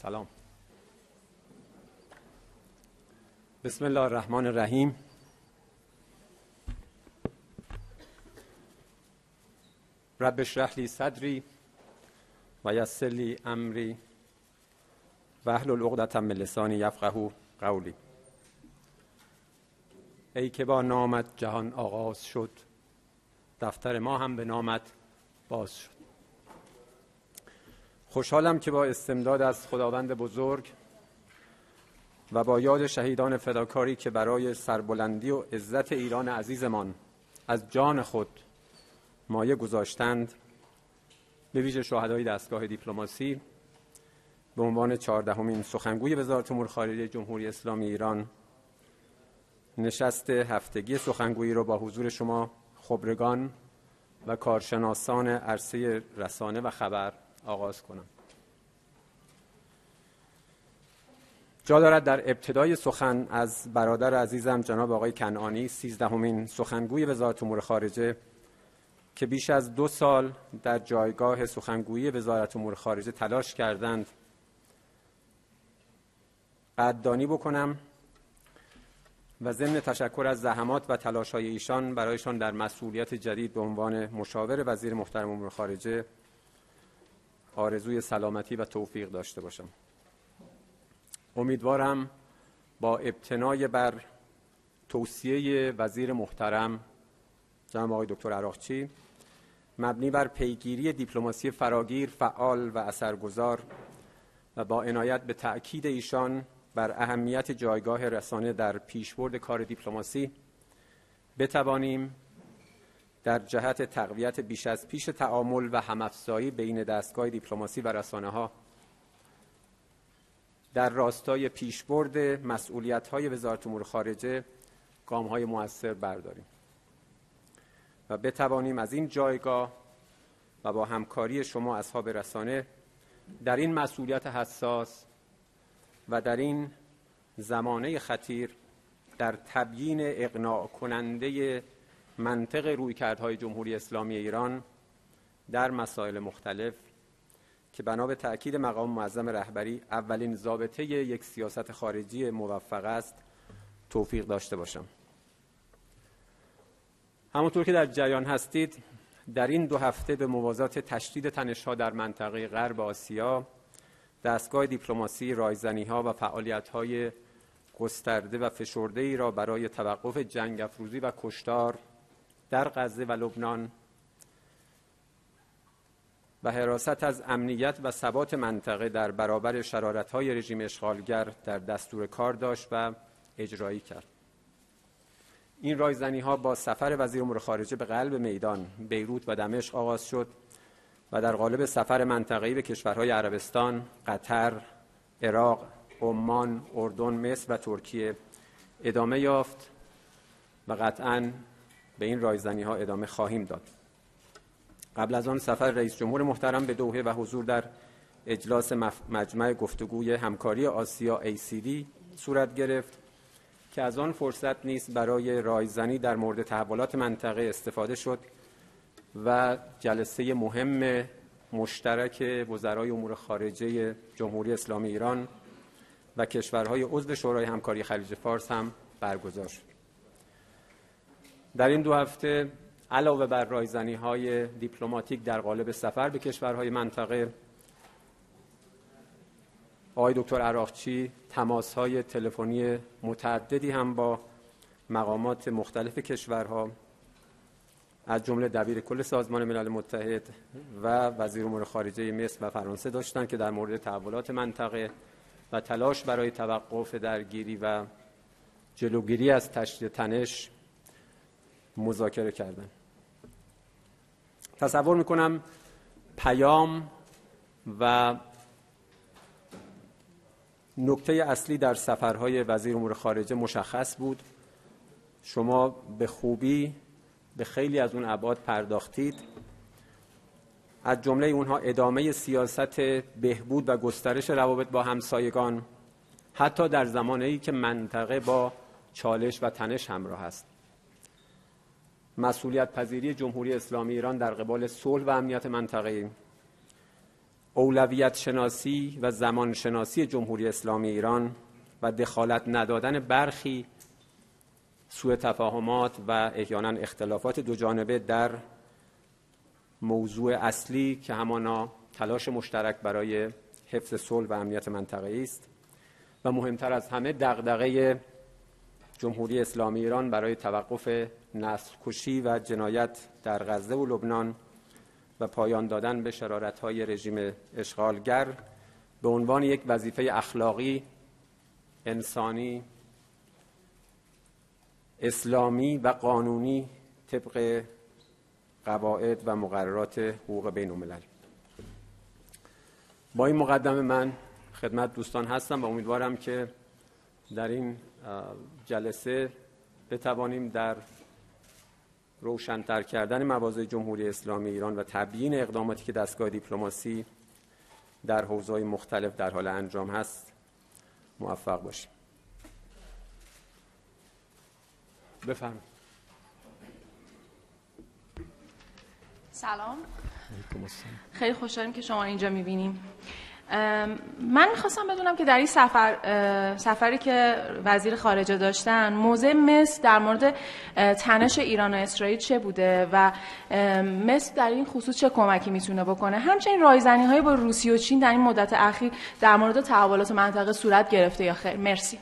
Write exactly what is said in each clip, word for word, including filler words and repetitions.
سلام. بسم الله الرحمن الرحیم. رب اشرح لی صدری و یسر لی امری واحلل عقدة من لسانی یفقهوا قولی. ای که با نامت جهان آغاز شد، دفتر ما هم به نامت باز شد. خوشحالم که با استمداد از خداوند بزرگ و با یاد شهیدان فداکاری که برای سربلندی و عزت ایران عزیزمان از جان خود مایه گذاشتند، به ویژه شهدای دستگاه دیپلماسی، به عنوان چهاردهمین سخنگوی وزارت امور خارجه جمهوری اسلامی ایران نشست هفتگی سخنگویی را با حضور شما خبرگان و کارشناسان عرصه رسانه و خبر آغاز کنم. جا دارد در ابتدای سخن از برادر عزیزم جناب آقای کنعانی، سیزدهمین سخنگوی وزارت امور خارجه که بیش از دو سال در جایگاه سخنگویی وزارت امور خارجه تلاش کردند، قدردانی بکنم و ضمن تشکر از زحمات و تلاش‌های ایشان برایشان در مسئولیت جدید به عنوان مشاور وزیر محترم امور خارجه آرزوی سلامتی و توفیق داشته باشم. امیدوارم با ابتنای بر توصیه وزیر محترم جناب آقای دکتر عراقچی، مبنی بر پیگیری دیپلماسی فراگیر، فعال و اثرگذار و با عنایت به تأکید ایشان بر اهمیت جایگاه رسانه در پیشبرد کار دیپلماسی، بتوانیم در جهت تقویت بیش از پیش تعامل و هم‌افزایی بین دستگاه دیپلماسی و رسانه‌ها در راستای پیشبرد مسئولیت‌های وزارت امور خارجه گام‌های مؤثر برداریم و بتوانیم از این جایگاه و با همکاری شما اصحاب رسانه در این مسئولیت حساس و در این زمانه خطیر در تبیین اقناع کننده منطق رویکردهای جمهوری اسلامی ایران در مسائل مختلف که بنا به تأکید مقام معظم رهبری اولین ضابطه یک سیاست خارجی موفق است توفیق داشته باشم. همونطور که در جریان هستید، در این دو هفته به موازات تشدید تنش‌ها در منطقه غرب آسیا، دستگاه دیپلماسی رایزنی‌ها و فعالیت‌های گسترده و فشرده‌ای را برای توقف جنگ افروزی و کشتار در غزه و لبنان و حراست از امنیت و ثبات منطقه در برابر شرارت‌های رژیم اشغالگر در دستور کار داشت و اجرایی کرد. این رایزنی‌ها با سفر وزیر امور خارجه به قلب میدان بیروت و دمشق آغاز شد و در قالب سفر منطقه‌ای به کشورهای عربستان، قطر، عراق، عمان، اردن، مصر و ترکیه ادامه یافت و قطعاً به این رایزنی‌ها ادامه خواهیم داد. قبل از آن سفر رئیس جمهور محترم به دوحه و حضور در اجلاس مجمع گفتگوی همکاری آسیا ای سی دی صورت گرفت که از آن فرصت نیز برای رایزنی در مورد تحولات منطقه استفاده شد و جلسه مهم مشترک وزرای امور خارجه جمهوری اسلامی ایران و کشورهای عضو شورای همکاری خلیج فارس هم برگزار شد. در این دو هفته علاوه بر رایزنی‌های دیپلماتیک در قالب سفر به کشورهای منطقه، آقای دکتر عراقچی تماس‌های تلفنی متعددی هم با مقامات مختلف کشورها از جمله دبیر کل سازمان ملل متحد و وزیر امور خارجه مصر و فرانسه داشتند که در مورد تحولات منطقه و تلاش برای توقف درگیری و جلوگیری از تشدید تنش مذاکره کردند. تصور میکنم پیام و نکته اصلی در سفرهای وزیر امور خارجه مشخص بود. شما به خوبی به خیلی از اون ابعاد پرداختید، از جمله اونها ادامه سیاست بهبود و گسترش روابط با همسایگان، حتی در زمانه‌ای که منطقه با چالش و تنش همراه است. مسئولیت پذیری جمهوری اسلامی ایران در قبال صلح و امنیت منطقه‌ای، اولویت شناسی و زمان شناسی جمهوری اسلامی ایران و دخالت ندادن برخی سوء تفاهمات و احیانا اختلافات دو جانبه در موضوع اصلی که همانا تلاش مشترک برای حفظ صلح و امنیت منطقه‌ای است و مهمتر از همه دغدغه جمهوری اسلامی ایران برای توقف نسل کشی و جنایت در غزه و لبنان و پایان دادن به شرارت‌های رژیم اشغالگر به عنوان یک وظیفه اخلاقی، انسانی، اسلامی و قانونی طبق قواعد و مقررات حقوق بین الملل. با این مقدمه من خدمت دوستان هستم و امیدوارم که در این جلسه بتوانیم در روشن‌تر کردن مواضع جمهوری اسلامی ایران و تبیین اقداماتی که دستگاه دیپلماسی در حوزه‌های مختلف در حال انجام هست موفق باشیم. بفرمایید. سلام. خیلی خوشحالیم که شما اینجا می‌بینیم. من می‌خواستم بدونم که در این سفر سفری که وزیر خارجه داشتن موضع مصر در مورد تنش ایران و اسرائیل چه بوده و مصر در این خصوص چه کمکی میتونه بکنه؟ همچنین رایزنی‌های با روسیه و چین در این مدت اخیر در مورد تحولات منطقه صورت گرفته یا خیر؟ مرسی.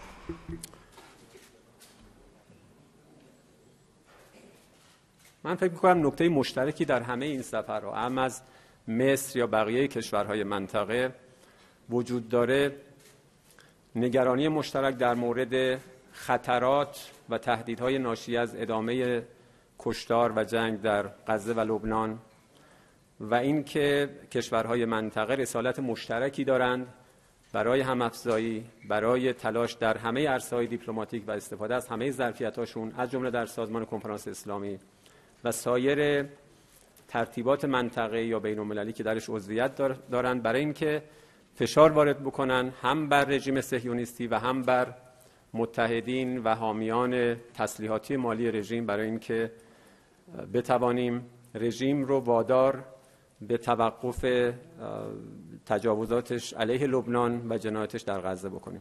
من فکر می‌کنم نکته مشترکی در همه این سفرها، هم از مصر یا بقیه کشورهای منطقه، وجود داره نگرانی مشترک در مورد خطرات و تهدیدهای ناشی از ادامه کشتار و جنگ در غزه و لبنان و اینکه کشورهای منطقه رسالت مشترکی دارند برای هم‌افزایی، برای تلاش در همه عرصه‌های دیپلماتیک و استفاده از همه ظرفیت‌هاشون، از جمله در سازمان کنفرانس اسلامی و سایر ترتیبات منطقه‌ای یا بین‌المللی که درش عضویت دارند، برای اینکه فشار وارد بکنن هم بر رژیم صهیونیستی و هم بر متحدین و حامیان تسلیحاتی مالی رژیم، برای اینکه بتوانیم رژیم رو وادار به توقف تجاوزاتش علیه لبنان و جنایاتش در غزه بکنیم.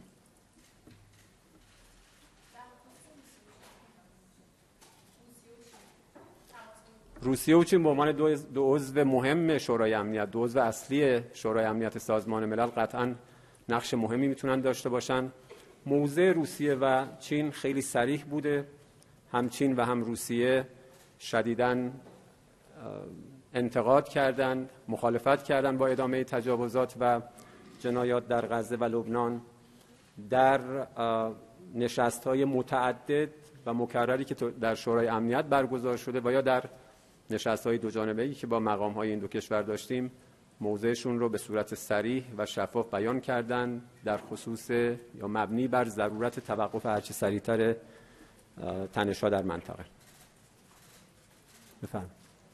روسیه و چین به عنوان دو, دو عضو مهم شورای امنیت، دو عضو اصلی شورای امنیت سازمان ملل قطعاً نقش مهمی میتونن داشته باشن. موضع روسیه و چین خیلی صریح بوده، هم چین و هم روسیه شدیداً انتقاد کردند، مخالفت کردند با ادامه تجاوزات و جنایات در غزه و لبنان. در نشست‌های متعدد و مکرری که در شورای امنیت برگزار شده و یا در نشست‌های دو جانبه‌ای که با مقام‌های این دو کشور داشتیم، موضعشون رو به صورت صریح و شفاف بیان کردن در خصوص یا مبنی بر ضرورت توقف هرچه سریعتر تنش‌ها در منطقه. بفرمایید.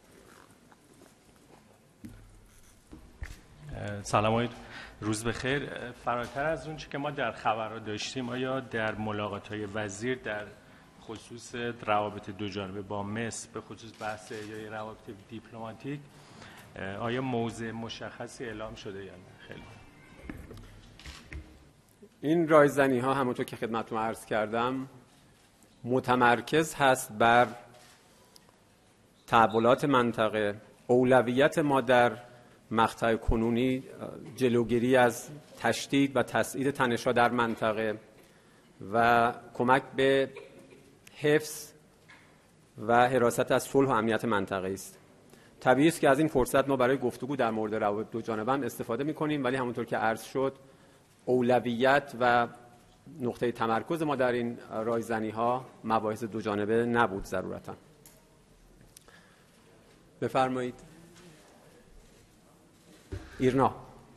سلام آقای، روز بخیر. فراتر از اون چه که ما در خبرها داشتیم، آیا در ملاقات‌های وزیر در خصوص روابط دو جانبه با مصر به خصوص بحث یا روابط دیپلماتیک آیا موضع مشخصی اعلام شده یا نه؟ خیلی این رایزنی ها همونطور که خدمتتون عرض کردم متمرکز هست بر تحولات منطقه. اولویت ما در مقطع کنونی جلوگیری از تشدید و تسعید تنش‌ها در منطقه و کمک به حفظ و حراست از صلح و امنیت منطقه است. طبیعی است که از این فرصت ما برای گفتگو در مورد روابط دو جانبه هم استفاده می‌کنیم، ولی همونطور که عرض شد اولویت و نقطه تمرکز ما در این رایزنی‌ها مباحث دو جانبه نبود ضرورتاً. بفرمایید. ایرنا.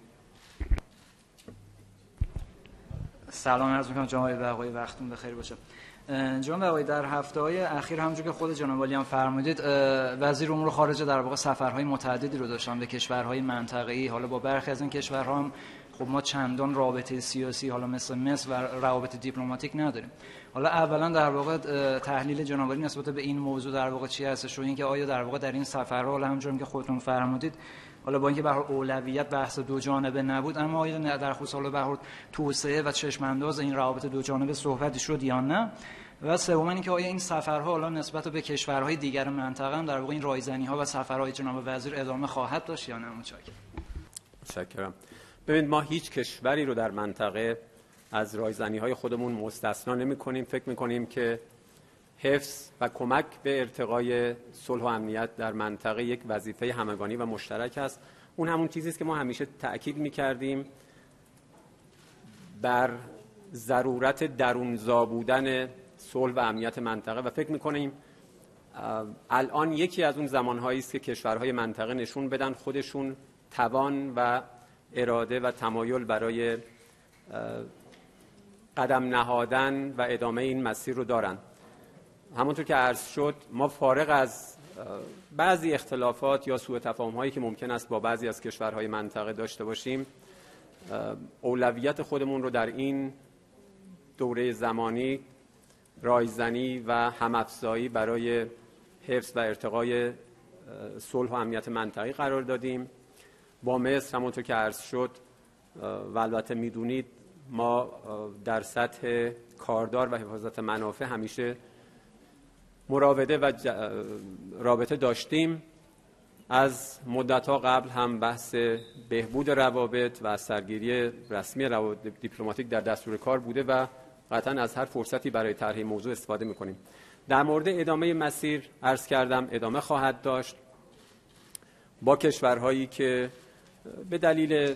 سلام عرض می‌کنم جناب بقایی، وقتتون بخیر باشه. جناب بقایی، در هفته‌های اخیر همونجور که خود جناب عالی هم فرمودید وزیر امور خارجه در واقع سفرهای متعددی رو داشتن به کشورهای منطقه‌ای. حالا با برخی از این کشورها هم خب ما چندان رابطه سیاسی حالا مثل مصر و روابط دیپلماتیک نداریم. حالا اولا در واقع تحلیل جناب عالی نسبت به این موضوع در واقع چی هستش و اینکه آیا در واقع در این سفرها حالا همونجوری که خودتون فرمودید حالا با اینکه به هر اولویت بحث دو جانبه نبود، اما آیا در خصوص حالا به هر توسعه و چشمانداز این روابط دو جانبه صحبتی شد یا نه؟ و سوم اینکه آیا این سفرها حالا نسبت به کشورهای دیگر منطقه هم در واقع این رایزنی‌ها و سفرهای جناب وزیر ادامه خواهد داشت یا نه؟ متشکرم. متشکرم. ببینید ما هیچ کشوری رو در منطقه از رایزنی‌های خودمون مستثنا نمی‌کنیم. فکر می‌کنیم که حفظ و کمک به ارتقای صلح و امنیت در منطقه یک وظیفه همگانی و مشترک است. اون همون چیزی است که ما همیشه تأکید می‌کردیم بر ضرورت درونزا بودن صلح و امنیت منطقه و فکر می‌کنیم الان یکی از اون زمان‌هایی است که کشورهای منطقه نشون بدن خودشون توان و اراده و تمایل برای قدم نهادن و ادامه این مسیر رو دارن. همونطور که عرض شد ما فارغ از بعضی اختلافات یا سوء تفاهم‌هایی که ممکن است با بعضی از کشورهای منطقه داشته باشیم، اولویت خودمون رو در این دوره زمانی رایزنی و هم‌افزایی برای حفظ و ارتقای صلح و امنیت منطقی قرار دادیم. با مصر همونطور که عرض شد و البته میدونید ما در سطح کاردار و حفاظت منافع همیشه مراوده و رابطه داشتیم. از مدت‌ها قبل هم بحث بهبود روابط و سرگیری رسمی روابط دیپلماتیک در دستور کار بوده و قطعا از هر فرصتی برای طرح موضوع استفاده می‌کنیم. در مورد ادامه مسیر عرض کردم ادامه خواهد داشت با کشورهایی که به دلیل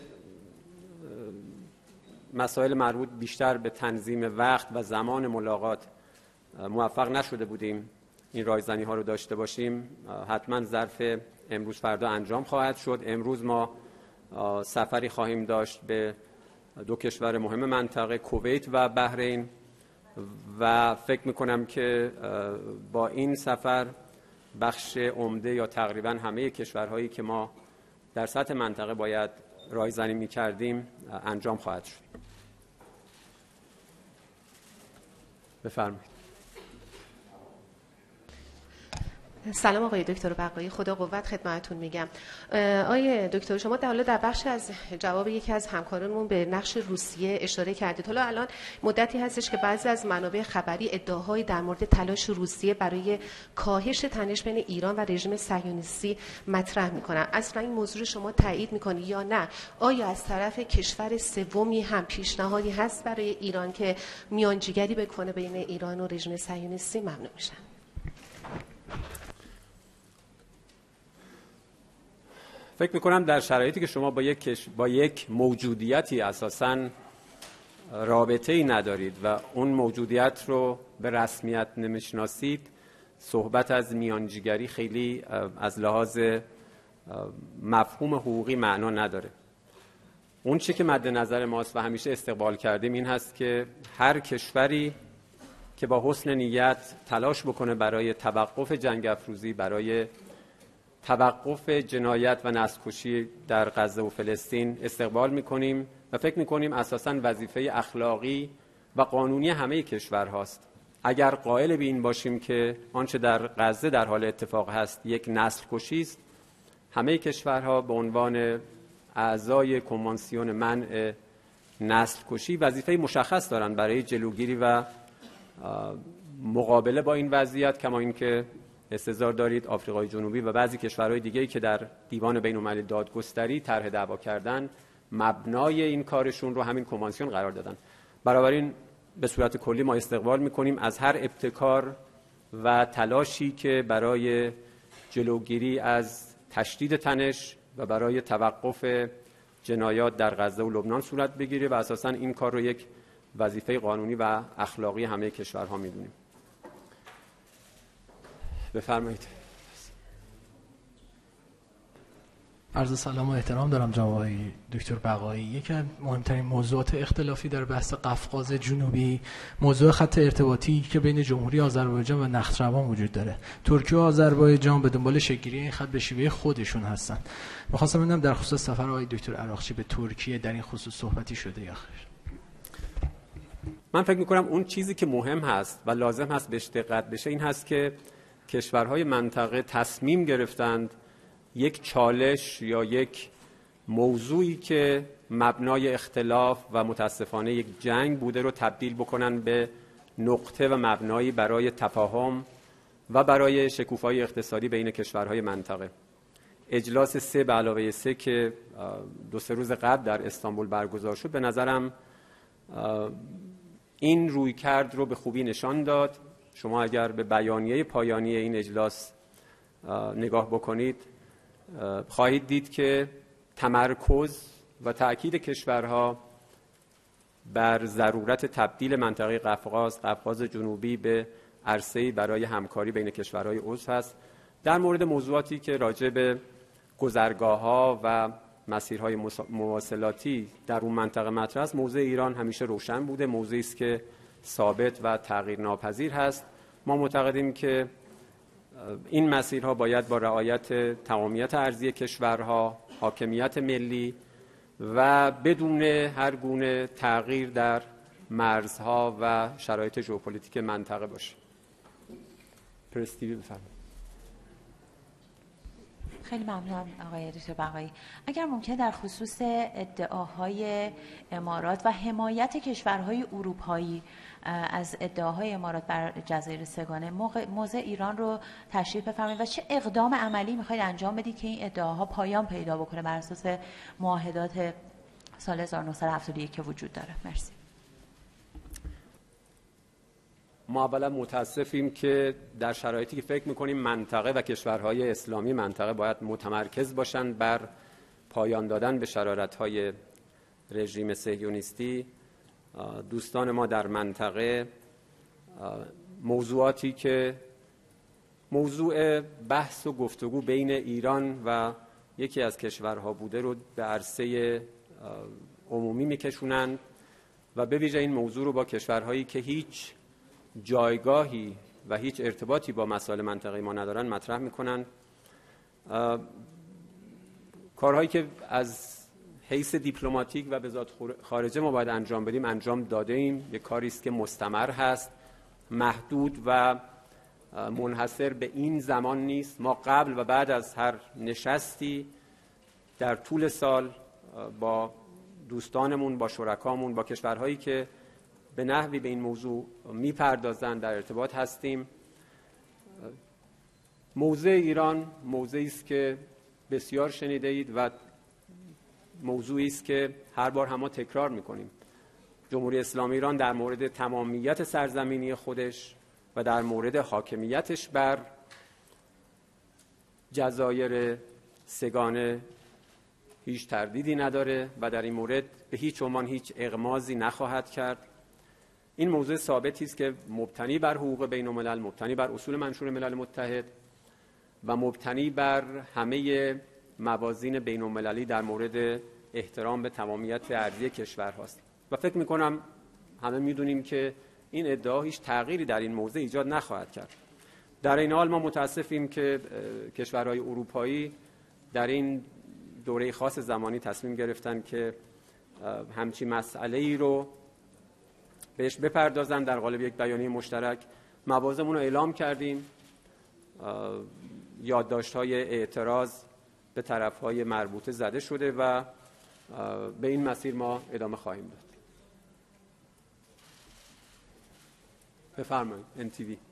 مسائل مربوط بیشتر به تنظیم وقت و زمان ملاقات موفق نشده بودیم این رایزنی ها رو داشته باشیم. حتما ظرف امروز فردا انجام خواهد شد. امروز ما سفری خواهیم داشت به دو کشور مهم منطقه، کویت و بحرین، و فکر میکنم که با این سفر بخش عمده یا تقریبا همه کشورهایی که ما در سطح منطقه باید رایزنی میکردیم انجام خواهد شد. بفرمایید. سلام آقای دکتر بقایی، خدا قوت خدمتتون میگم. آقای دکتر شما در حالا در بخش از جواب یکی از همکارانمون به نقش روسیه اشاره کردید. حالا الان مدتی هستش که بعضی از منابع خبری ادعاهایی در مورد تلاش روسیه برای کاهش تنش بین ایران و رژیم صهیونیستی مطرح میکنن. اصلا این موضوع شما تایید میکنید یا نه؟ آیا از طرف کشور سومی هم پیشنهادی هست برای ایران که میانجیگری بکنه بین ایران و رژیم صهیونیستی؟ ممنون میشم. فکر میکنم در شرایطی که شما با یک با یک موجودیتی اساساً رابطه‌ای ندارید و اون موجودیت رو به رسمیت نمیشناسید، صحبت از میانجیگری خیلی از لحاظ مفهوم حقوقی معنا نداره. اون چی که مد نظر ماست و همیشه استقبال کردیم این هست که هر کشوری که با حسن نیت تلاش بکنه برای توقف جنگ افروزی، برای توقف جنایت و نسل‌کشی در غزه و فلسطین استقبال می‌کنیم و فکر می‌کنیم اساساً وظیفه اخلاقی و قانونی همه کشورهاست. اگر قائل به این باشیم که آنچه در غزه در حال اتفاق هست یک نسل‌کشی است، همه کشورها به عنوان اعضای کنوانسیون منع نسل‌کشی وظیفه مشخص دارند برای جلوگیری و مقابله با این وضعیت، کما اینکه استظهار دارید آفریقای جنوبی و بعضی کشورهای دیگه‌ای که در دیوان بین‌المللی دادگستری طرح دعوا کردن مبنای این کارشون رو همین کنوانسیون قرار دادن. بنابراین به صورت کلی ما استقبال می‌کنیم از هر ابتکار و تلاشی که برای جلوگیری از تشدید تنش و برای توقف جنایات در غزه و لبنان صورت بگیره و اساساً این کار رو یک وظیفه قانونی و اخلاقی همه کشورها می‌دونیم. بفرمایید. عرض سلام و احترام دارم جناب آقای دکتر بقایی. یکی از مهمترین موضوعات اختلافی در بحث قفقاز جنوبی موضوع خط ارتباطی که بین جمهوری آذربایجان و نخجوان وجود داره. ترکیه و آذربایجان به دنبال شکل‌گیری این خط به شیوه خودشون هستن. می‌خواستم بدونم در خصوص سفر آقای دکتر عراقچی به ترکیه در این خصوص صحبتی شده یا خیر؟ من فکر می‌کنم اون چیزی که مهم هست و لازم هست بهش دقت بشه این هست که کشورهای منطقه تصمیم گرفتند یک چالش یا یک موضوعی که مبنای اختلاف و متاسفانه یک جنگ بوده رو تبدیل بکنن به نقطه و مبنایی برای تفاهم و برای شکوفایی اقتصادی بین کشورهای منطقه. اجلاس سه به علاوه سه که دو سه روز قبل در استانبول برگزار شد به نظرم این رویکرد رو به خوبی نشان داد. شما اگر به بیانیه پایانی این اجلاس نگاه بکنید خواهید دید که تمرکز و تأکید کشورها بر ضرورت تبدیل منطقه قفقاز قفقاز جنوبی به عرصه‌ای برای همکاری بین کشورهای عضو است. در مورد موضوعاتی که راجع به گذرگاه‌ها و مسیرهای مواصلاتی در اون منطقه مطرح است، موضع ایران همیشه روشن بوده، موضعی است که ثابت و تغییر ناپذیر هست. ما معتقدیم که این مسیرها باید با رعایت تمامیت ارضی کشورها، حاکمیت ملی و بدون هر گونه تغییر در مرزها و شرایط ژئوپلیتیک منطقه باشه. پرستیوی بفرمایید. خیلی ممنونم آقای دکتر بقایی. اگر ممکن در خصوص ادعاهای امارات و حمایت کشورهای اروپایی از ادعاهای امارات بر جزایر سگانه موضع ایران رو تشریح بفرمایید و چه اقدام عملی میخواید انجام بدید که این ادعاها پایان پیدا بکنه بر اساس معاهدات سال هزار و نهصد و هفتاد و یک که وجود داره. مرسی. ما اولا متاسفیم که در شرایطی که فکر میکنیم منطقه و کشورهای اسلامی منطقه باید متمرکز باشند بر پایان دادن به شرارت‌های رژیم صهیونیستی، دوستان ما در منطقه موضوعاتی که موضوع بحث و گفتگو بین ایران و یکی از کشورها بوده رو به عرصه عمومی میکشونند و به ویژه این موضوع رو با کشورهایی که هیچ جایگاهی و هیچ ارتباطی با مسائل منطقه‌ای ما ندارن مطرح میکنن. کارهایی که از حیث دیپلماتیک و وزارت خارجه ما باید انجام بدیم انجام داده ایم. یک کاری است که مستمر هست، محدود و منحصر به این زمان نیست. ما قبل و بعد از هر نشستی در طول سال با دوستانمون، با شرکامون، با کشورهایی که به نحوی به این موضوع میپردازند در ارتباط هستیم. موضع ایران موضعی است که بسیار شنیده اید و موضوعی است که هر بار هم ما تکرار میکنیم. جمهوری اسلامی ایران در مورد تمامیت سرزمینی خودش و در مورد حاکمیتش بر جزایر سگانه هیچ تردیدی نداره و در این مورد به هیچ عنوان هیچ اغماضی نخواهد کرد. این موضوع ثابتی است که مبتنی بر حقوق بین الملل، مبتنی بر اصول منشور ملل متحد و مبتنی بر همه موازین بین المللی در مورد احترام به تمامیت ارضی کشور هاست. و فکر میکنم همه میدونیم که این ادعا هیچ تغییری در این موضوع ایجاد نخواهد کرد. در این حال ما متاسفیم که کشورهای اروپایی در این دوره خاص زمانی تصمیم گرفتن که همچی مسئله ای رو بهش بپردازن. در قالب یک بیانیه مشترک موازمون رو اعلام کردیم، یادداشت‌های اعتراض به طرف‌های مربوطه زده شده و به این مسیر ما ادامه خواهیم داد. بفرمایید. ان تی وی.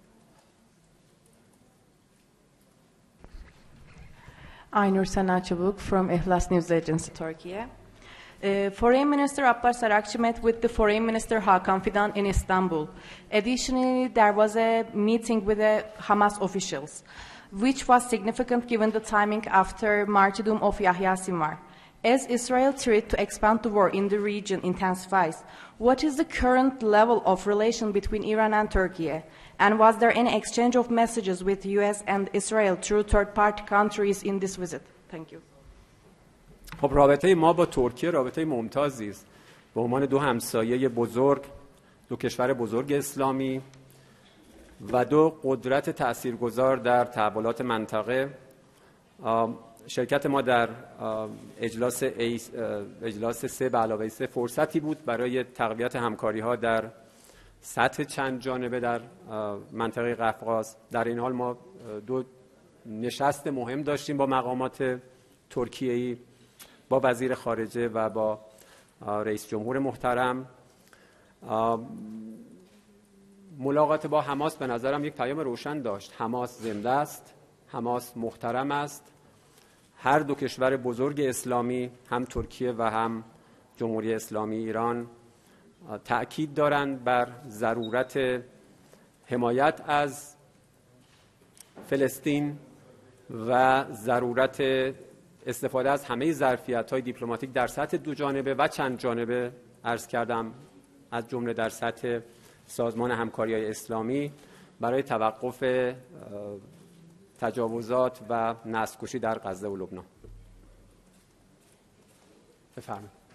Aynur Sanatçıbuk from Ihlas News Agency, Turkey. Uh, Foreign Minister Abbas Arakçı met with the Foreign Minister Hakan Fidan in Istanbul. Additionally, there was a meeting with the Hamas officials, which was significant given the timing after martyrdom of Yahya Sinwar. As Israel threat to expand the war in the region intensifies, what is the current level of relation between Iran and Turkey? And was there any exchange of messages with the U S and Israel through third-party countries in this visit? Thank you. خب رابطه ما با ترکیه رابطه ممتازی است. به عنوان دو همسایه بزرگ، دو کشور بزرگ اسلامی و دو قدرت تاثیرگذار در تحولات منطقه، شرکت ما در اجلاس اجلاس سه به علاوه سه فرصتی بود برای تقویت همکاری‌ها در سطح چند جانبه در منطقه قفقاز. در این حال ما دو نشست مهم داشتیم با مقامات ترکیه‌ای، با وزیر خارجه و با رئیس جمهور محترم. ملاقات با حماس به نظرم یک پیام روشن داشت. حماس زنده است، حماس محترم است. هر دو کشور بزرگ اسلامی، هم ترکیه و هم جمهوری اسلامی ایران، تأکید دارند بر ضرورت حمایت از فلسطین و ضرورت استفاده از همه ظرفیت‌های دیپلماتیک در سطح دو جانبه و چند جانبه، عرض کردم از جمله در سطح سازمان همکاری‌های اسلامی، برای توقف تجاوزات و نسل‌کشی در غزه و لبنان. بفرمایید.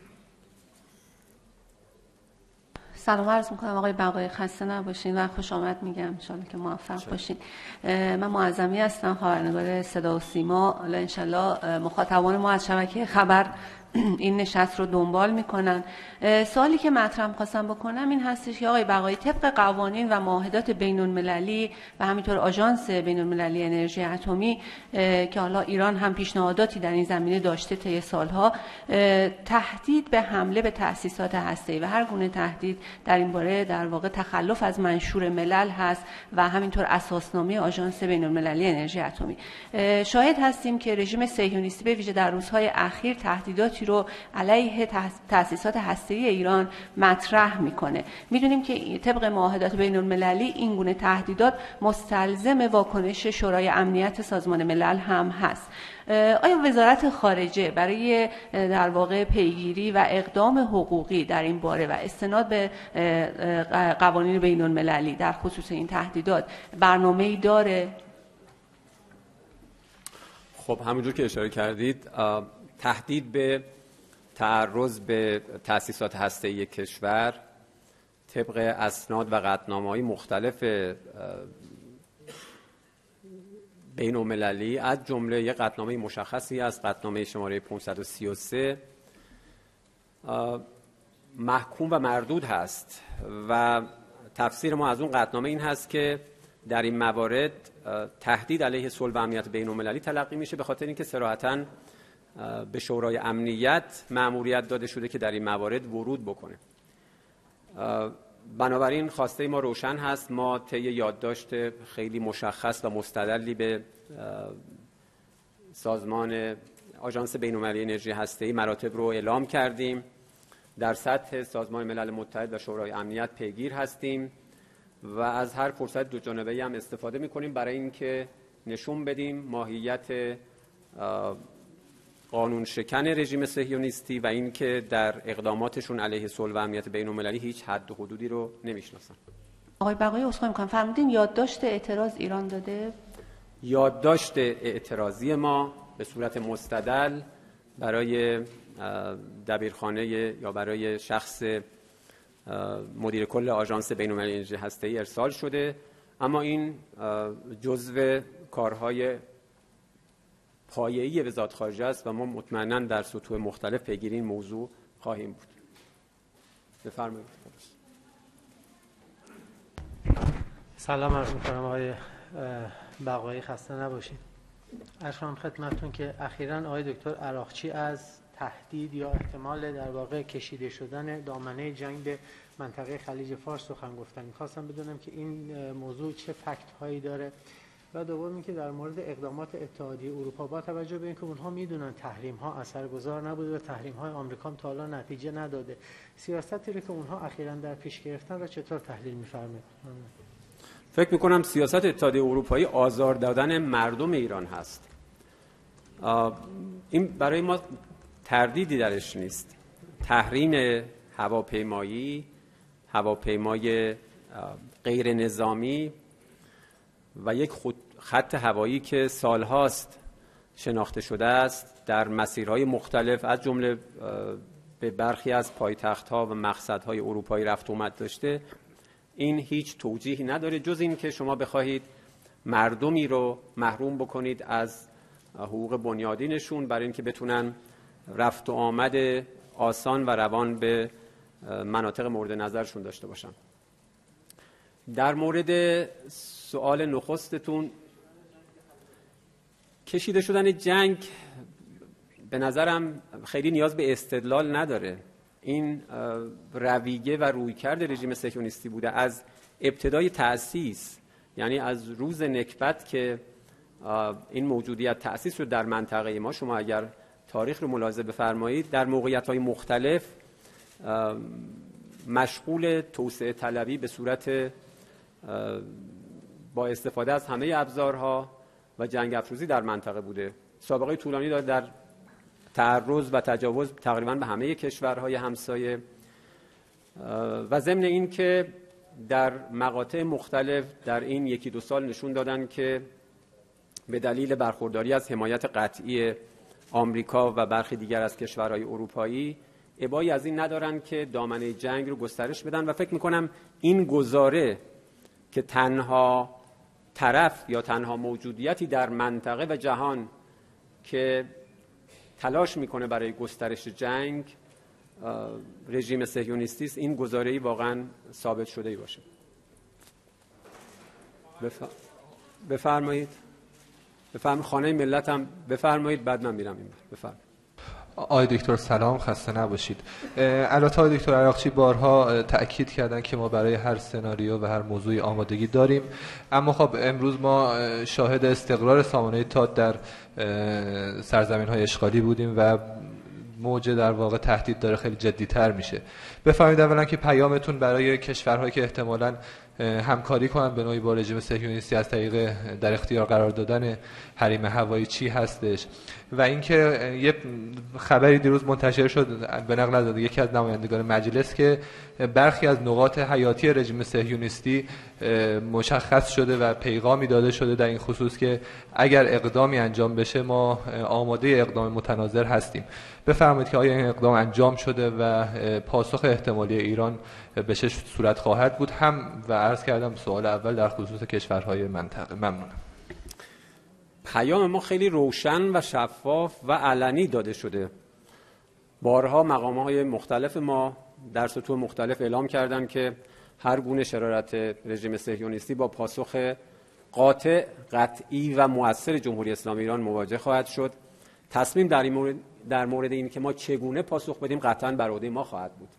سلام عرض میکنم آقای بقایی، خسته نباشین و خوش آمد میگم، انشالله که موفق باشین. من معظمی هستم، خبرنگار صدا و سیما. حالا انشالله مخاطبان ما از شبکه خبر این نشست رو دنبال میکنن. سوالی که مطرح خواستم بکنم این هستش که آقای بقایی، طبق قوانین و معاهدات بین المللی و همینطور آژانس بین المللی انرژی اتمی که حالا ایران هم پیشنهاداتی در این زمینه داشته طی سالها، تهدید به حمله به تأسیسات هسته‌ای و هر گونه تهدید در این باره در واقع تخلف از منشور ملل هست و همینطور اساسنامه آژانس بین المللی انرژی اتمی. شاهد هستیم که رژیم صهیونیستی به ویژه در روزهای اخیر تهدیدات رو علیه تأسیسات هسته‌ای ایران مطرح میکنه. میدونیم که طبق معاهدات بین المللی این گونه تهدیدات مستلزم واکنش شورای امنیت سازمان ملل هم هست. آیا وزارت خارجه برای در واقع پیگیری و اقدام حقوقی در این باره و استناد به قوانین بین المللی در خصوص این تهدیدات برنامه‌ای داره؟ خب همونجور که اشاره کردید، تهدید به تعرض به تأسیسات هسته‌ای کشور طبق اسناد و قطعنامه‌های مختلف بین المللی، از جمله یک قطعنامه مشخصی از قطعنامه شماره پانصد و سی و سه، محکوم و مردود هست و تفسیر ما از اون قطعنامه این هست که در این موارد تهدید علیه صلح و امنیت بین المللی تلقی میشه، به خاطر اینکه صراحتاً به شورای امنیت مأموریت داده شده که در این موارد ورود بکنه. بنابراین خواسته ما روشن هست. ما طی یادداشت خیلی مشخص و مستدلی به سازمان آژانس بین‌المللی انرژی هسته‌ای مراتب رو اعلام کردیم. در سطح سازمان ملل متحد و شورای امنیت پیگیر هستیم و از هر فرصت دو جانبه‌ای هم استفاده می‌کنیم برای اینکه نشون بدیم ماهیت قانون شکن رژیم صهیونیستی و اینکه در اقداماتشون علیه صلح و امنیت بین المللی هیچ حد و حدودی رو نمیشناسن. آقای بقایی عذرخواهی می‌کنم، فرمودین یادداشت اعتراض ایران داده؟ یادداشت اعتراضی ما به صورت مستدل برای دبیرخانه یا برای شخص مدیر کل آژانس بین‌المللی انرژی هسته‌ای ارسال شده، اما این جزو کارهای پایه‌ای وزارت خارجه است و ما مطمئناً در سطوح مختلف پیگیری این موضوع خواهیم بود. بفرمایید. سلام عرض می‌کنم آقای بقایی، خسته نباشید. عرض کنم خدمتتون که اخیراً آقای دکتر عراقچی از تهدید یا احتمال در واقع کشیده شدن دامنه جنگ به منطقه خلیج فارس سخن گفتن. می‌خواستم بدونم که این موضوع چه فکت‌هایی داره و دوم اینکه در مورد اقدامات اتحادیه اروپا با توجه به اینکه اونها میدونن تحریم ها اثرگذار نبوده و تحریم های آمریکا هم تا حالا نتیجه نداده، سیاستی رو که اونها اخیراً در پیش گرفتن را چطور تحلیل می‌فرمایید؟ فکر می‌کنم سیاست اتحادیه اروپایی آزار دادن مردم ایران هست. این برای ما تردیدی درش نیست. تحریم هواپیمایی، هواپیمای غیر نظامی و یک خط هوایی که سالهاست شناخته شده است در مسیرهای مختلف از جمله به برخی از پایتخت‌ها و مقصدهای اروپایی رفت اومد داشته، این هیچ توجیهی نداره جز این که شما بخواهید مردمی رو محروم بکنید از حقوق بنیادینشون برای اینکه بتونن رفت و آمد آسان و روان به مناطق مورد نظرشون داشته باشن. در مورد سوال نخستتون، کشیده شدن جنگ به نظرم خیلی نیاز به استدلال نداره. این رویه و رویکرد رژیم صهیونیستی بوده از ابتدای تأسیس، یعنی از روز نکبت که این موجودیت تأسیس شد در منطقه ما. شما اگر تاریخ رو ملاحظه بفرمایید، در موقعیت‌های مختلف مشغول توسعه طلبی به صورت با استفاده از همه ابزارها و جنگ افروزی در منطقه بوده. سابقه طولانی داره در تعرض و تجاوز تقریبا به همه کشورهای همسایه و ضمن این که در مقاطع مختلف در این یکی دو سال نشون دادن که به دلیل برخورداری از حمایت قطعی آمریکا و برخی دیگر از کشورهای اروپایی ابایی از این ندارن که دامنه جنگ رو گسترش بدن و فکر میکنم این گزاره که تنها طرف یا تنها موجودیتی در منطقه و جهان که تلاش میکنه برای گسترش جنگ رژیم صهیونیستی است، این گزاره‌ای واقعا ثابت شده ای باشه. بف... بفرمایید. بفرمایید. خانه ملت هم بفرمایید، بعد من میرم این بر. بفرمایید. آقای دکتر سلام، خسته نباشید. البته آقای دکتر عراقچی بارها تأکید کردن که ما برای هر سناریو و هر موضوعی آمادگی داریم، اما خب امروز ما شاهد استقرار سامانه تاد در سرزمین‌های اشغالی بودیم و موج در واقع تهدید داره خیلی جدی‌تر میشه. بفرمایید اولا که پیامتون برای کشورهایی که احتمالاً همکاری کنن به نوعی با رژیم صهیونیستی از طریق در اختیار قرار دادن حریم هوایی چی هستش، و اینکه یه خبری دیروز منتشر شد به نقل از یکی از نمایندگان مجلس که برخی از نقاط حیاتی رژیم صهیونیستی مشخص شده و پیغامی داده شده در این خصوص که اگر اقدامی انجام بشه ما آماده اقدام متناظر هستیم. بفرمایید که آیا این اقدام انجام شده و پاسخ احتمالی ایران به چه صورت خواهد بود؟ هم و عرض کردم سوال اول در خصوص کشورهای منطقه. ممنونم. پیام ما خیلی روشن و شفاف و علنی داده شده. بارها مقام‌های مختلف ما در سطوح مختلف اعلام کردند که هر گونه شرارت رژیم صهیونیستی با پاسخ قاطع، قطعی و مؤثر جمهوری اسلامی ایران مواجه خواهد شد. تصمیم در این مورد در مورد این که ما چگونه پاسخ بدیم قطعاً بر عهده ما خواهد بود.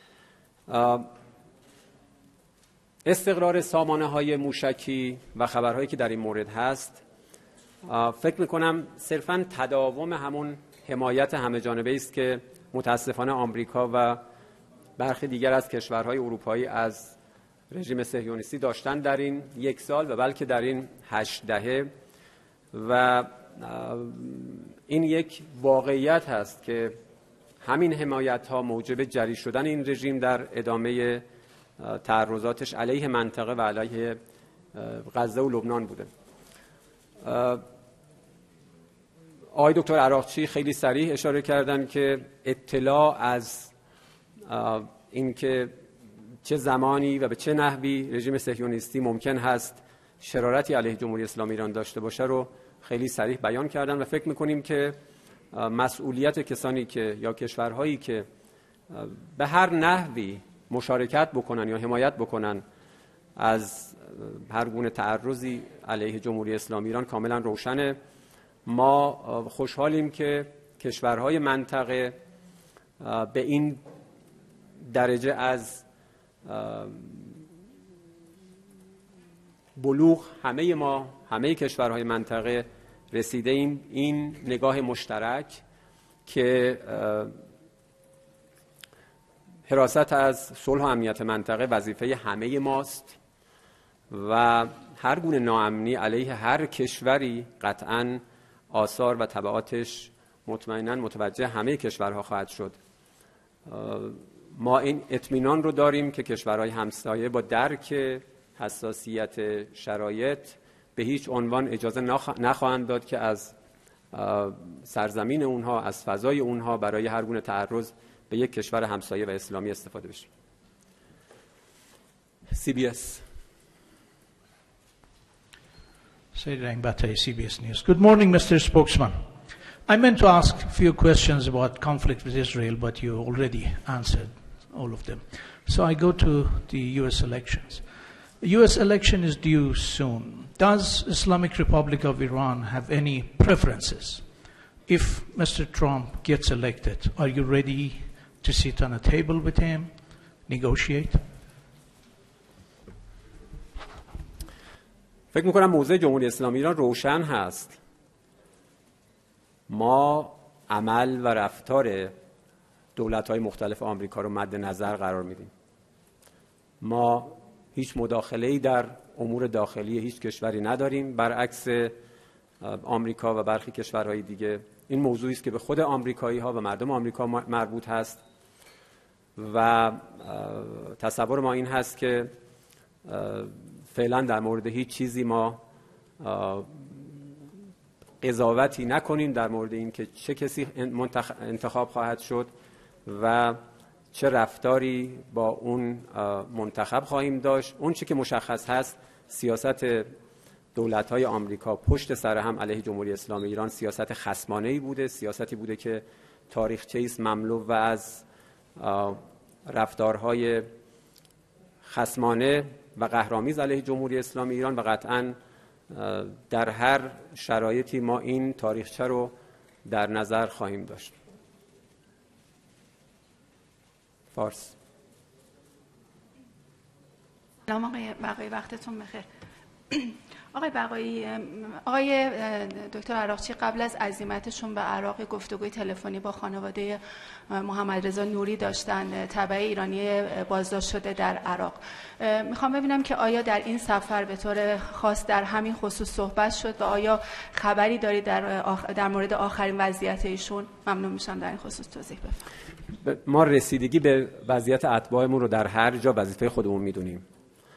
استقرار سامانه‌های موشکی و خبرهایی که در این مورد هست فکر میکنم صرفاً تداوم همون حمایت همه جانبه است که متاسفانه آمریکا و برخی دیگر از کشورهای اروپایی از رژیم صهیونیستی داشتن در این یک سال و بلکه در این هشت دهه، و این یک واقعیت هست که همین حمایت ها موجب جری شدن این رژیم در ادامه تعرضاتش علیه منطقه و علیه غزه و لبنان بوده. آقای دکتر عراقچی خیلی صریح اشاره کردن که اطلاع از اینکه چه زمانی و به چه نحوی رژیم صهیونیستی ممکن هست شرارتی علیه جمهوری اسلامی ایران داشته باشه رو خیلی صریح بیان کردن و فکر میکنیم که مسئولیت کسانی که یا کشورهایی که به هر نحوی مشارکت بکنن یا حمایت بکنن از هر گونه تعرضی علیه جمهوری اسلامی ایران کاملا روشنه. ما خوشحالیم که کشورهای منطقه به این درجه از بلوغ همه ما همه کشورهای منطقه رسیده ایم. این نگاه مشترک که حراست از صلح و امنیت منطقه وظیفه همه ماست و هر گونه ناامنی علیه هر کشوری قطعاً آثار و تبعاتش مطمئناً متوجه همه کشورها خواهد شد. ما این اطمینان رو داریم که کشورهای همسایه با درک حساسیت شرایط به هیچ عنوان اجازه نخواهند داد که از سرزمین اونها، از فضای اونها برای هر گونه تعرض به یک کشور همسایه و اسلامی استفاده بشه. سی بی اس. Sayyid Batay, C B S News. Good morning, Mister Spokesman. I meant to ask a few questions about conflict with Israel, but you already answered all of them. So I go to the U S elections. U S election is due soon. Does Islamic Republic of Iran have any preferences? If Mister Trump gets elected, are you ready to sit on a table with him, negotiate? فکر میکنم موضع جمهوری اسلامی ایران روشن هست. ما عمل و رفتار دولت‌های مختلف آمریکا رو مد نظر قرار میدیم. ما هیچ مداخله‌ای در امور داخلی هیچ کشوری نداریم، برعکس آمریکا و برخی کشورهای دیگه. این موضوعی است که به خود آمریکایی‌ها و مردم آمریکا مربوط هست و تصور ما این هست که فعلا در مورد هیچ چیزی ما قضاوتی نکنیم در مورد این که چه کسی انتخاب خواهد شد و چه رفتاری با اون منتخب خواهیم داشت. اون چی که مشخص هست سیاست دولت‌های آمریکا پشت سر هم علیه جمهوری اسلامی ایران سیاست خصمانه‌ای بوده، سیاستی بوده که تاریخچه‌ای است مملو و از رفتارهای خصمانه و قهرآمیز علیه جمهوری اسلامی ایران و قطعاً در هر شرایطی ما این تاریخچه رو در نظر خواهیم داشت. فارس. سلام آقای بقایی، وقتتون بخیر. آقای بقایی، آقای دکتر عراقچی قبل از عزیمتشون به عراق گفتگوی تلفنی با خانواده محمد رضا نوری داشتن، تبع ایرانی بازداشت شده در عراق. میخوام ببینم که آیا در این سفر به طور خاص در همین خصوص صحبت شد و آیا خبری دارید در, آخ... در مورد آخرین وضعیت ایشون؟ ممنون میشم در این خصوص توضیح بفرمایید. ما رسیدگی به وضعیت اتباعمون رو در هر جا وظیفه خودمون میدونیم.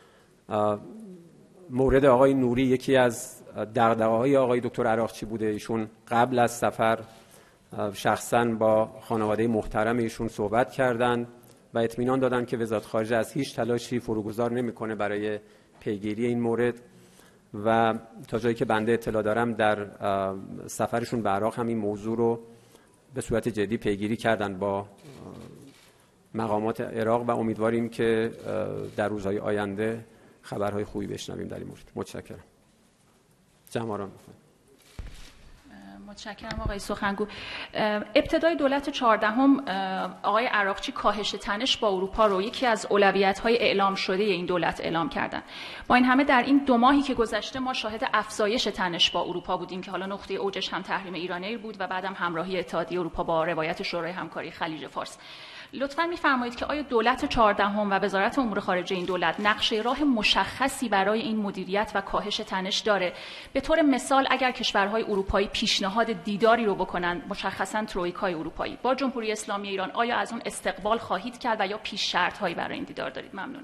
مورد آقای نوری یکی از دغدغه‌های آقای دکتر عراقچی بوده. ایشون قبل از سفر شخصاً با خانواده محترم ایشون صحبت کردند و اطمینان دادند که وزارت خارجه از هیچ تلاشی فروگذار نمی‌کنه برای پیگیری این مورد و تا جایی که بنده اطلاع دارم در سفرشون به عراق هم این موضوع رو به صورت جدی پیگیری کردند با مقامات عراق و امیدواریم که در روزهای آینده خبرهای خوبی بشنویم در این مورد. متشکرم. جماران بفرمایید. متشکرم آقای سخنگو. ابتدای دولت چهاردهم آقای عراقچی کاهش تنش با اروپا رو یکی از اولویت‌های اعلام شده این دولت اعلام کردن. با این همه در این دو ماهی که گذشته ما شاهد افزایش تنش با اروپا بودیم که حالا نقطه اوجش هم تحریم ایرانی بود و بعدم همراهی اتحادیه اروپا با روایت شورای همکاری خلیج فارس. لطفاً می‌فرمایید که آیا دولت چهاردهم و وزارت امور خارجه این دولت نقشه راه مشخصی برای این مدیریت و کاهش تنش داره؟ به طور مثال اگر کشورهای اروپایی پیشنهاد دیداری رو بکنن، مشخصاً ترویکای اروپایی با جمهوری اسلامی ایران، آیا از اون استقبال خواهید کرد و یا پیش شرط‌هایی برای این دیدار دارید؟ ممنونم.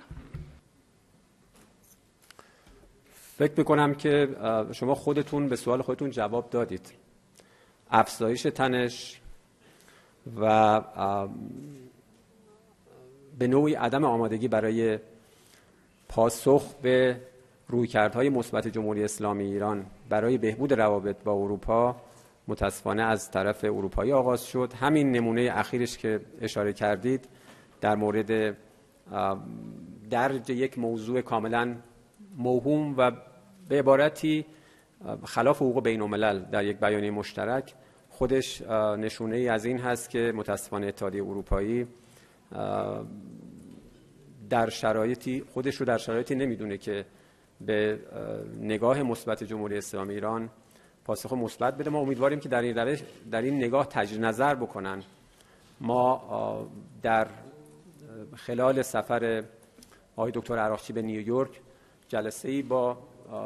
فکر می‌کنم که شما خودتون به سوال خودتون جواب دادید. افزایش تنش و به نوعی عدم آمادگی برای پاسخ به رویکردهای مثبت جمهوری اسلامی ایران برای بهبود روابط با اروپا متاسفانه از طرف اروپایی آغاز شد. همین نمونه اخیرش که اشاره کردید در مورد درج یک موضوع کاملا موهوم و به عبارتی خلاف حقوق بین الملل در یک بیانیه مشترک خودش نشونه ای از این هست که متاسفانه اتحادیه اروپایی در شرایطی خودش رو در شرایطی نمیدونه که به نگاه مثبت جمهوری اسلامی ایران پاسخ مثبت بده. ما امیدواریم که در این روش در این نگاه تجدید نظر بکنن. ما در خلال سفر آقای دکتر عراقچی به نیویورک جلسه‌ای با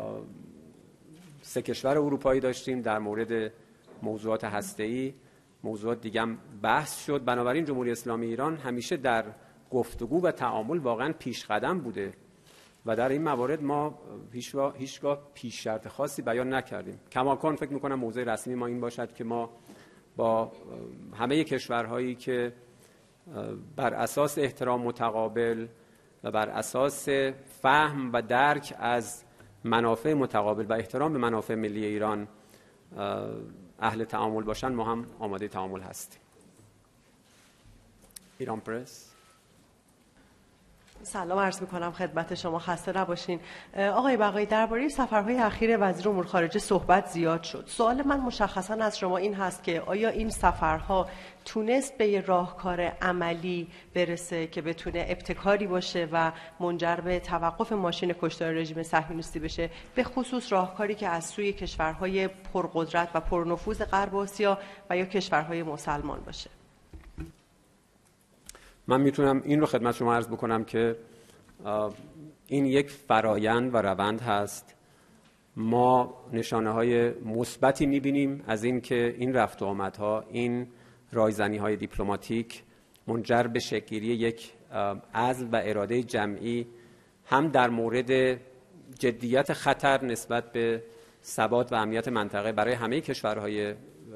سه کشور اروپایی داشتیم در مورد موضوعات هسته‌ای، موضوعات دیگه هم بحث شد. بنابراین جمهوری اسلامی ایران همیشه در گفتگو و تعامل واقعا پیش قدم بوده و در این موارد ما هیچگاه پیش شرط خاصی بیان نکردیم. کماکان فکر میکنم موضوع رسمی ما این باشد که ما با همه کشورهایی که بر اساس احترام متقابل و بر اساس فهم و درک از منافع متقابل و احترام به منافع ملی ایران اهل تعامل باشن، ما هم آماده تعامل هستیم. ایران پرس. سلام عرض میکنم خدمت شما، خسته نباشین. آقای بقایی، درباره سفرهای اخیر وزیر امور خارجه صحبت زیاد شد. سوال من مشخصا از شما این هست که آیا این سفرها تونست به یه راهکار عملی برسه که بتونه ابتکاری باشه و منجر به توقف ماشین کشتار رژیم صهیونیستی بشه، به خصوص راهکاری که از سوی کشورهای پرقدرت و پرنفوذ غرب آسیا و یا کشورهای مسلمان باشه؟ من میتونم این رو خدمت شما عرض بکنم که این یک فرایند و روند هست. ما نشانه های مثبتی میبینیم از این که این رفت و آمدها، این رایزنی های دیپلماتیک منجر به شکل‌گیری یک عزم و اراده جمعی هم در مورد جدیت خطر نسبت به ثبات و امنیت منطقه برای همه کشورهای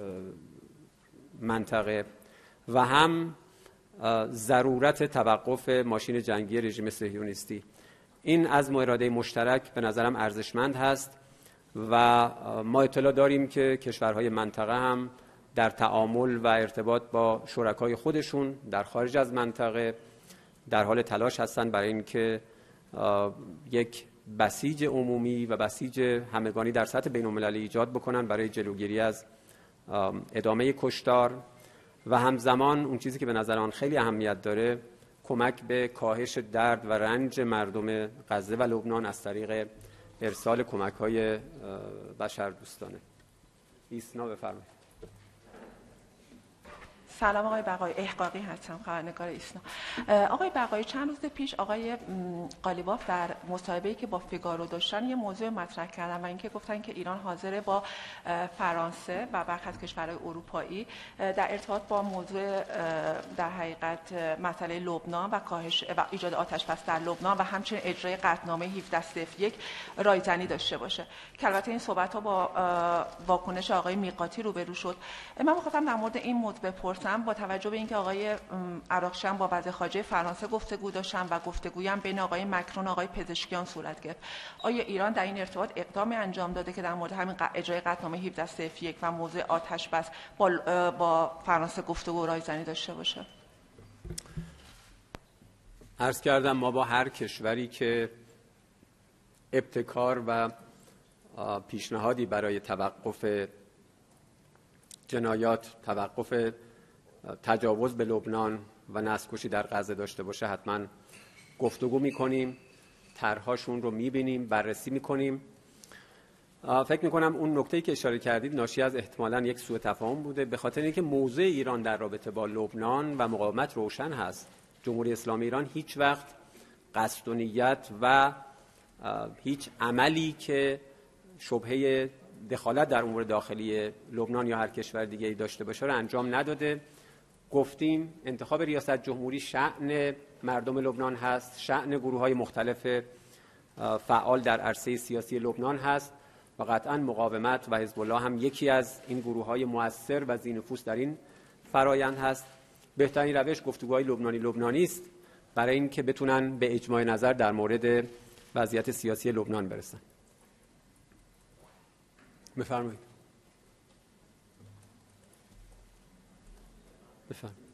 منطقه و هم ضرورت توقف ماشین جنگی رژیم صهیونیستی. این عزم و اراده مشترک به نظرم ارزشمند هست و ما اطلاع داریم که کشورهای منطقه هم در تعامل و ارتباط با شرکای خودشون در خارج از منطقه در حال تلاش هستند برای اینکه یک بسیج عمومی و بسیج همگانی در سطح بین‌المللی ایجاد بکنن برای جلوگیری از ادامه کشتار و همزمان اون چیزی که به نظر آن خیلی اهمیت داره، کمک به کاهش درد و رنج مردم غزه و لبنان از طریق ارسال کمک‌های بشردوستانه. ایسنا بفرمایید. سلام آقای بقایی، احقاقی هستم، خبرنگار ایسنا. آقای بقایی، چند روز پیش آقای قالیباف در مصاحبه‌ای که با فیگارو داشتن یه موضوع مطرح کردن و اینکه گفتن که ایران حاضره با فرانسه و برخی از کشورهای اروپایی در ارتباط با موضوع در حقیقت مسئله لبنان و کاهش و ایجاد آتش‌بس در لبنان و همچنین اجرای قطعنامه هفده صفر یک رایزنی داشته باشه که البته این صحبت‌ها با واکنش آقای میقاتی روبرو شد. من می‌خواستم در مورد این موضوع بپرسم، با توجه به اینکه آقای عراقچی با وزیر خارجه فرانسه گفتگو داشتن و گفتگویی هم بین آقای مکرون و آقای پزشکیان صورت گرفت، آیا ایران در این ارتباط اقدامی انجام داده که در مورد همین اجرای قطعنامه هفده صفر یک و موضوع آتش بس با با فرانسه گفتگو و رایزنی داشته باشه؟ عرض کردم ما با هر کشوری که ابتکار و پیشنهادی برای توقف جنایات، توقف تجاوز به لبنان و نسل‌کشی در غزه داشته باشه حتما گفتگو میکنیم، طرح‌هاشون رو میبینیم، بررسی میکنیم. فکر میکنم اون نکته‌ای که اشاره کردید ناشی از احتمالاً یک سوء تفاهم بوده، به خاطر اینکه موضع ایران در رابطه با لبنان و مقاومت روشن هست. جمهوری اسلامی ایران هیچ وقت قصد و نیت و هیچ عملی که شبهه دخالت در امور داخلی لبنان یا هر کشور دیگه‌ای داشته باشه رو انجام نداده. گفتیم انتخاب ریاست جمهوری شأن مردم لبنان هست، شأن گروه‌های مختلف فعال در عرصه سیاسی لبنان هست و قطعاً مقاومت و حزب الله هم یکی از این گروه‌های مؤثر و ذی‌نفوذ در این فرایند هست. بهترین روش گفتگوهای لبنانی لبنانی است برای اینکه بتونن به اجماع نظر در مورد وضعیت سیاسی لبنان برسن. بفرمایید. بفرمایید.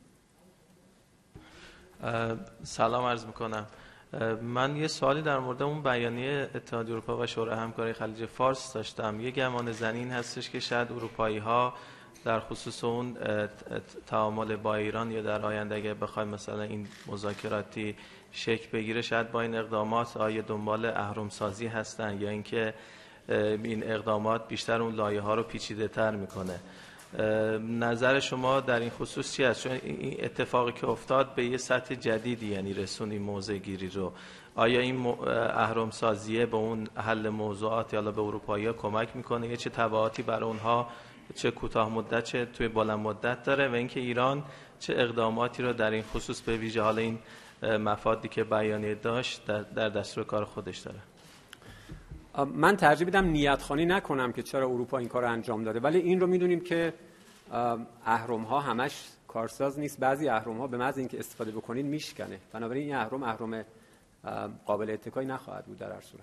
سلام عرض میکنم. من یه سوالی در مورد اون بیانیه اتحادیه اروپا و شورای همکاری خلیج فارس داشتم. یه گمان زنین هستش که شاید اروپایی ها در خصوص اون تعامل با ایران یا در آینده اگه بخوایم مثلا این مذاکراتی شکل بگیره، شاید با این اقدامات آیا دنبال اهرم‌سازی هستن یا اینکه این اقدامات بیشتر اون لایه ها رو پیچیده تر میکنه. نظر شما در این خصوص چی است؟ چون این اتفاقی که افتاد به یه سطح جدیدی یعنی رسون این موضع گیری رو، آیا این اهرم سازیه به اون حل موضوعات یا به اروپایی‌ها کمک میکنه یا چه تبعاتی برای اونها چه کوتاه مدت چه توی بلند مدت داره و اینکه ایران چه اقداماتی رو در این خصوص به ویژه حال این مفادی که بیانیه داشت در, در دستور کار خودش داره؟ من ترجیح میدم نیت خوانی نکنم که چرا اروپا این کار رو انجام داده، ولی این رو میدونیم که اهرم ها همش کارساز نیست. بعضی اهرم ها به محض اینکه استفاده بکنید میشکنه، بنابراین این اهرم اهرم قابل اتکایی نخواهد بود در هر صورت.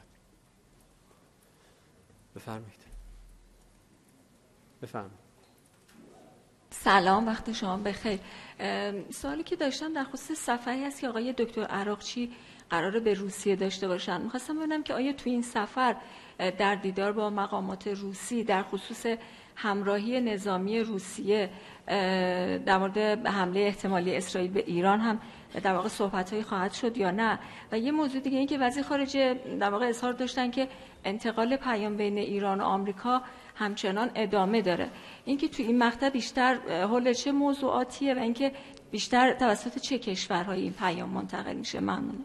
بفرمایید. بفرمایید. سلام، وقت شما بخیر. سوالی که داشتم در خصوص سفری است که آقای دکتر عراقچی قراره به روسیه داشته باشن. میخواستم ببینم که آیا تو این سفر در دیدار با مقامات روسی در خصوص همراهی نظامی روسیه در مورد حمله احتمالی اسرائیل به ایران هم در واقع صحبت‌هایی خواهد شد یا نه؟ و یه موضوع دیگه این که وزیر خارجه در واقع اظهار داشتن که انتقال پیام بین ایران و آمریکا همچنان ادامه داره. اینکه تو این مقطع بیشتر حول چه موضوعاتیه و اینکه بیشتر توسط چه کشورهایی این پیام منتقل میشه؟ ممنونم.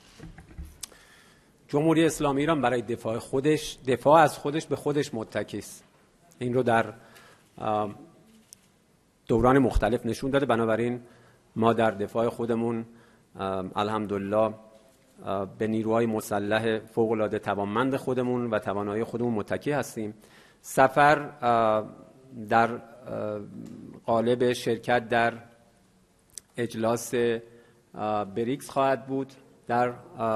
جمهوری اسلامی ایران برای دفاع خودش دفاع از خودش به خودش متکی است. این رو در دوران مختلف نشون داده. بنابراین ما در دفاع خودمون الحمدلله به نیروهای مسلح فوق‌العاده توانمند خودمون و توانایی خودمون متکی هستیم. سفر در قالب شرکت در اجلاس بریکس خواهد بود در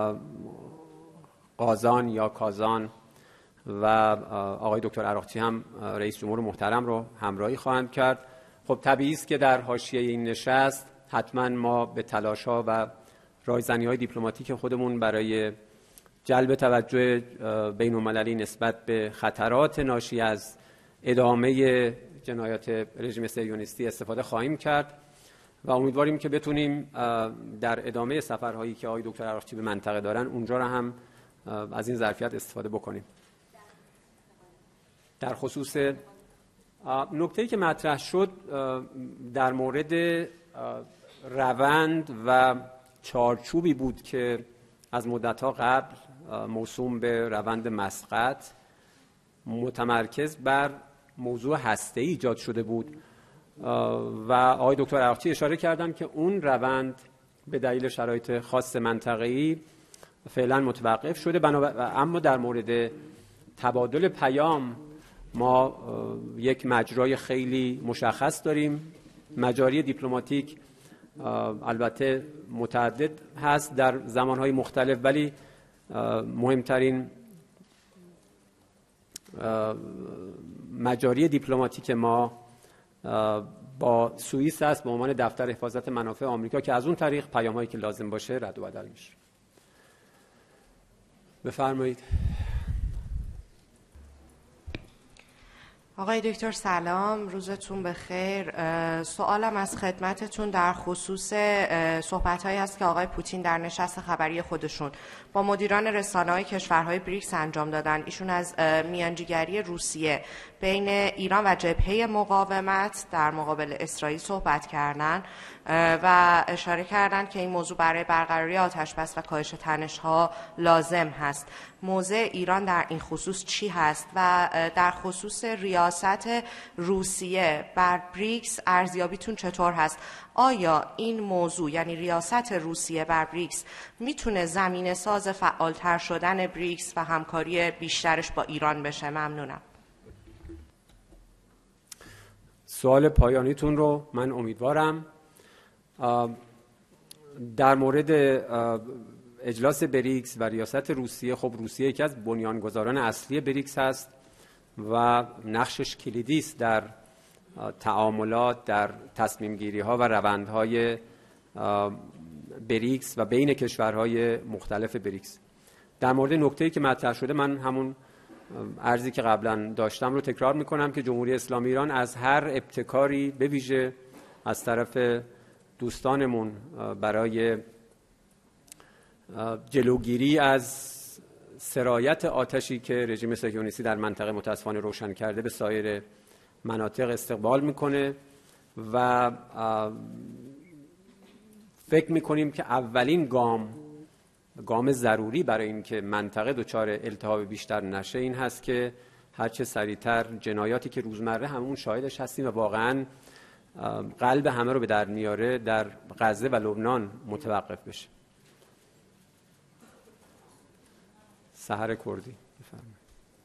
قازان یا کازان و آقای دکتر عراقچی هم رئیس جمهور محترم رو همراهی خواهند کرد. خب طبیعی است که در حاشیه این نشست حتما ما به تلاش‌ها و رایزنی‌های دیپلماتیک خودمون برای جلب توجه بین‌المللی نسبت به خطرات ناشی از ادامه جنایات رژیم صهیونیستی استفاده خواهیم کرد و امیدواریم که بتونیم در ادامه سفرهایی که آقای دکتر عراقچی به منطقه دارن اونجا را هم از این ظرفیت استفاده بکنیم. در خصوص نکته‌ای که مطرح شد در مورد روند و چارچوبی بود که از مدت‌ها قبل موسوم به روند مسقط متمرکز بر موضوع هسته‌ای ایجاد شده بود و آقای دکتر عراقچی اشاره کردن که اون روند به دلیل شرایط خاص منطقه‌ای فعلا متوقف شده. اما در مورد تبادل پیام ما یک مجرای خیلی مشخص داریم. مجاری دیپلماتیک البته متعدد هست در زمانهای مختلف، ولی مهمترین مجاری دیپلماتیک ما با سوئیس است به عنوان دفتر حفاظت منافع آمریکا که از اون طریق پیام‌هایی که لازم باشه رد و بدل میشه. بفرمایید. آقای دکتر سلام، روزتون بخیر. سوالم از خدمتتون در خصوص صحبت‌هایی است که آقای پوتین در نشست خبری خودشون با مدیران رسانه‌های کشورهای بریکس انجام دادن. ایشون از میانجیگری روسیه بین ایران و جبهه مقاومت در مقابل اسرائیل صحبت کردن و اشاره کردند که این موضوع برای برقراری آتشبس و کاهش تنش‌ها لازم هست. موضع ایران در این خصوص چی هست و در خصوص ریاست روسیه بر بریکس ارزیابیتون چطور هست؟ آیا این موضوع یعنی ریاست روسیه بر بریکس میتونه زمینه ساز فعالتر شدن بریکس و همکاری بیشترش با ایران بشه؟ ممنونم. سوال پایانیتون رو من امیدوارم. در مورد اجلاس بریکس و ریاست روسیه، خب روسیه یکی از بنیانگذاران اصلی بریکس هست و نقشش کلیدی است در تعاملات، در تصمیم گیری ها و روندهای بریکس و بین کشورهای مختلف بریکس. در مورد نکته‌ای که مطرح شده من همون عرضی که قبلا داشتم رو تکرار میکنم که جمهوری اسلامی ایران از هر ابتکاری به ویژه از طرف دوستانمون برای جلوگیری از سرایت آتشی که رژیم صهیونیستی در منطقه متاسفانه روشن کرده به سایر مناطق استقبال میکنه و فکر میکنیم که اولین گام گام ضروری برای اینکه منطقه دچار التهاب بیشتر نشه این هست که هرچه سریعتر جنایاتی که روزمره همون شاهدش هستیم و واقعا قلب همه رو به در میاره در غزه و لبنان متوقف بشه. سحر کردی بفرمایید.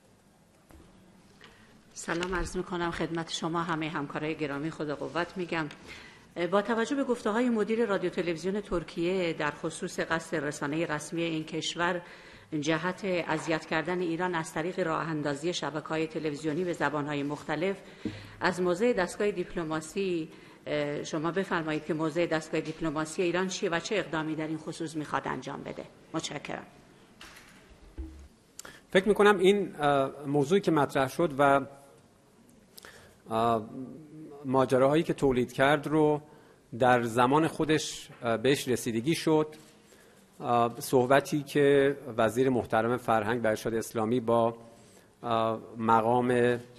سلام عرض میکنم خدمت شما همه همکارای گرامی، خدا قوت میگم. با توجه به گفته‌های مدیر رادیو تلویزیون ترکیه در خصوص قصد رسانه رسمی این کشور جهت اذیت کردن ایران از طریق راه اندازی شبکه‌های تلویزیونی به زبان‌های مختلف، از موضع دستگاه دیپلماسی شما بفرمایید که موضع دستگاه دیپلماسی ایران چیه و چه اقدامی در این خصوص میخواد انجام بده. متشکرم. فکر میکنم این موضوعی که مطرح شد و ماجراهایی که تولید کرد رو در زمان خودش بهش رسیدگی شد. صحبتی که وزیر محترم فرهنگ و ارشاد اسلامی با مقام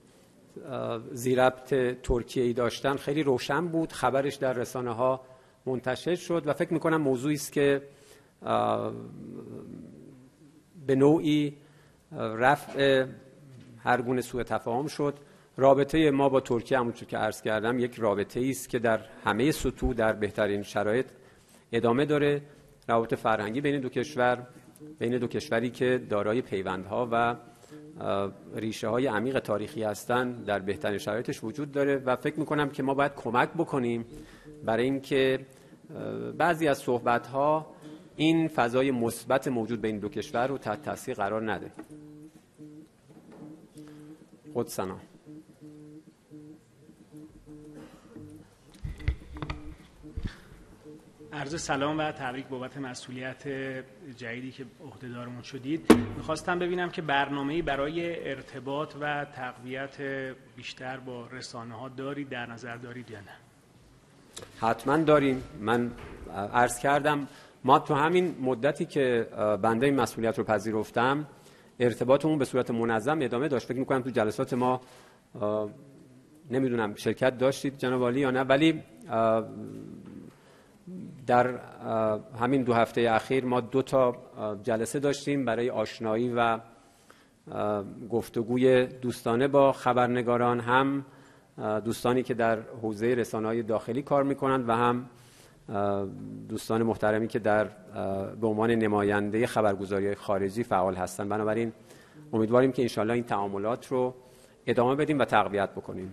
ضیربط ترکیه‌ای داشتن خیلی روشن بود، خبرش در رسانه ها منتشر شد و فکر میکنم موضوعی است که به نوعی رفع هر گونه سوء تفاهم شد. رابطه ما با ترکیه همونطور که عرض کردم یک رابطه است که در همه سطوح در بهترین شرایط ادامه داره. روابط فرهنگی بین دو کشور، بین دو کشوری که دارای پیوندها و ریشه های عمیق تاریخی هستند، در بهترین شرایطش وجود داره و فکر میکنم که ما باید کمک بکنیم برای اینکه بعضی از صحبت ها این فضای مثبت موجود بین دو کشور رو تحت تاثیر قرار نده. خود سنا. عرض سلام و تبریک بابت مسئولیت جدیدی که عهده‌دارمون شدید. میخواستم ببینم که برنامه‌ای برای ارتباط و تقویت بیشتر با رسانه ها دارید، در نظر دارید یا نه؟ حتما داریم. من عرض کردم ما تو همین مدتی که بنده این مسئولیت رو پذیرفتم ارتباطمون به صورت منظم ادامه داشت. فکر می‌کنم تو جلسات ما نمیدونم شرکت داشتید جناب عالی یا نه، ولی در همین دو هفته اخیر ما دو تا جلسه داشتیم برای آشنایی و گفتگوی دوستانه با خبرنگاران، هم دوستانی که در حوزه رسانه‌های داخلی کار میکنند و هم دوستان محترمی که در به عنوان نماینده خبرگزاری خارجی فعال هستند. بنابراین امیدواریم که انشالله این تعاملات رو ادامه بدیم و تقویت بکنیم.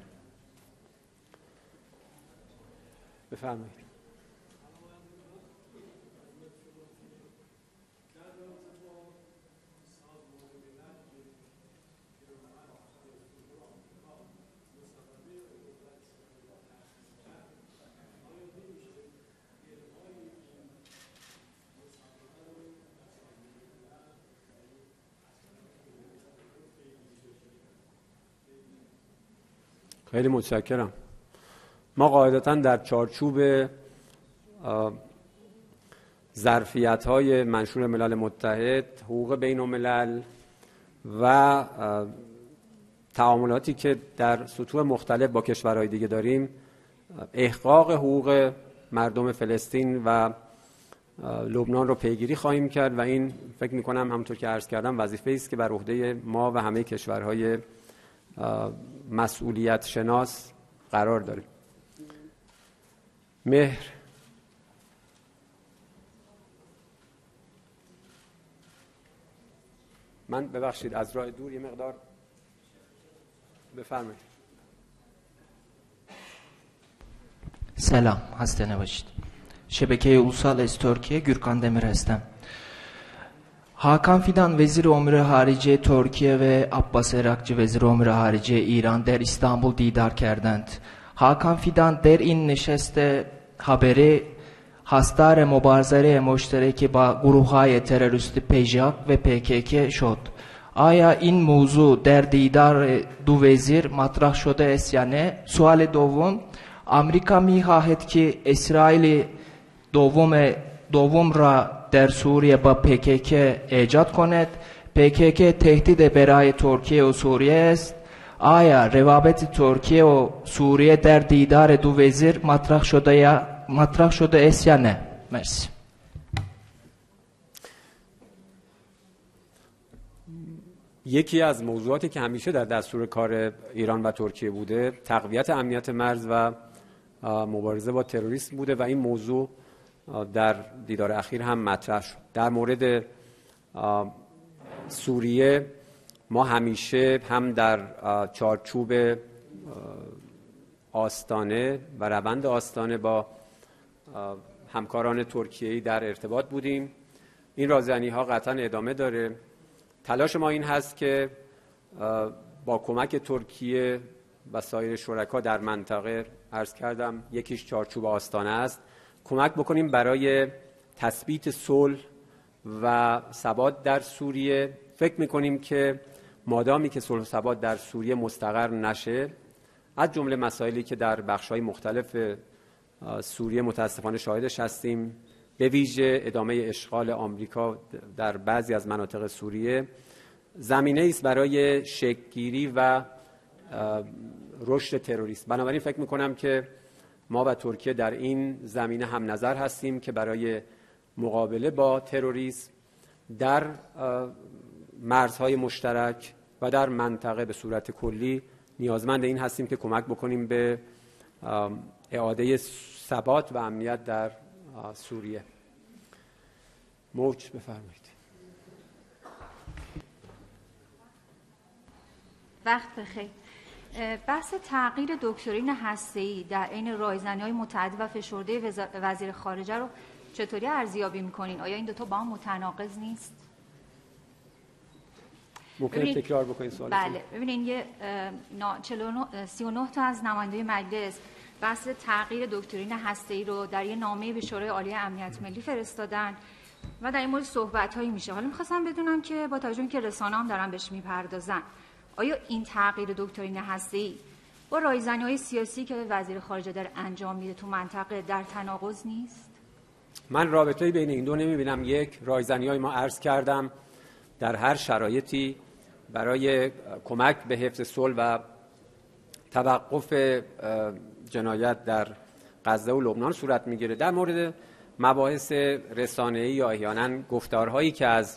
بفرمایید. خیلی متشکرم. ما قاعدتاً در چارچوب ظرفیت‌های منشور ملل متحد، حقوق بین الملل و تعاملاتی که در سطوح مختلف با کشورهای دیگه داریم، احقاق حقوق مردم فلسطین و لبنان رو پیگیری خواهیم کرد و این فکر می‌کنم همونطور که عرض کردم وظیفه‌ای است که بر عهده ما و همه کشورهای مسئولیت شناس قرار داره. مهر. من ببخشید از راه دور یه مقدار بفرمایید. سلام، خسته نباشید. شبکه اولوسال از ترکیه Gürkan Demir هستم. Hakan Fidan Vezir Umre Harici Türkiye ve Abbas Erakçı Vezir Umre Harici İran der İstanbul didar kerdند. Hakan Fidan در این نشست haberi هستار مبارزه مشترکی با گروه‌های تروریستی پیجاک و پی کی کی شد. آیا این موضوع در دیدار دو وزیر مطرح شده است یا نه؟ سوال دوم، آمریکا می‌خواهد که اسرائیل دوم دوم را در سوریه با پی کی کی ایجاد کند. پی کی کی تهدید برای ترکیه و سوریه است. آیا روابط ترکیه و سوریه در دیدار دو وزیر مطرح شده یا مطرح شده است یا نه؟ مرسی. یکی از موضوعاتی که همیشه در دستور کار ایران و ترکیه بوده تقویت امنیت مرز و مبارزه با تروریسم بوده و این موضوع در دیدار اخیر هم مطرح شد. در مورد سوریه ما همیشه هم در چارچوب آستانه و روند آستانه با همکاران ترکیه‌ای در ارتباط بودیم. این رازیانی‌ها قطعا ادامه داره. تلاش ما این هست که با کمک ترکیه و سایر شرکا در منطقه، عرض کردم یکیش چارچوب آستانه است، کمک بکنیم برای تثبیت صلح و ثبات در سوریه. فکر میکنیم که مادامی که صلح و ثبات در سوریه مستقر نشه، از جمله مسائلی که در بخش‌های مختلف سوریه متاسفانه شاهدش هستیم، به ویژه ادامه اشغال آمریکا در بعضی از مناطق سوریه، زمینه است برای شکل‌گیری و رشد تروریسم. بنابراین فکر میکنم که ما و ترکیه در این زمینه هم نظر هستیم که برای مقابله با تروریسم در مرزهای مشترک و در منطقه به صورت کلی نیازمند این هستیم که کمک بکنیم به اعاده ثبات و امنیت در سوریه. موج بفرمایید. وقت بخیر. بحث تغییر دکترین هسته‌ای در عین رایزنی‌های متعدد و فشرده وزیر خارجه رو چطوری ارزیابی می‌کنین؟ آیا این دو تا با هم متناقض نیست؟ ممکنه تکرار بکنید سوالتون؟ بله، ببینین یه سی و نه تا از نمایندگان مجلس بحث تغییر دکترین هسته‌ای رو در یه نامه به شورای عالی امنیت ملی فرستادن و در این مورد صحبت‌هایی میشه. حالا می‌خواستم بدونم که با توجه به اینکه رسانه‌ها هم دارن بهش میپردازن، آیا این تغییر دکترین هسته‌ای با رایزنی‌های سیاسی که وزیر خارجه داره انجام میده تو منطقه در تناقض نیست؟ من رابطه‌ای بین این دو نمی‌بینم. یک، رایزنی‌های ما عرض کردم در هر شرایطی برای کمک به حفظ صلح و توقف جنایت در غزه و لبنان صورت می‌گیره. در مورد مباحث رسانه‌ای یا احیانا گفتارهایی که از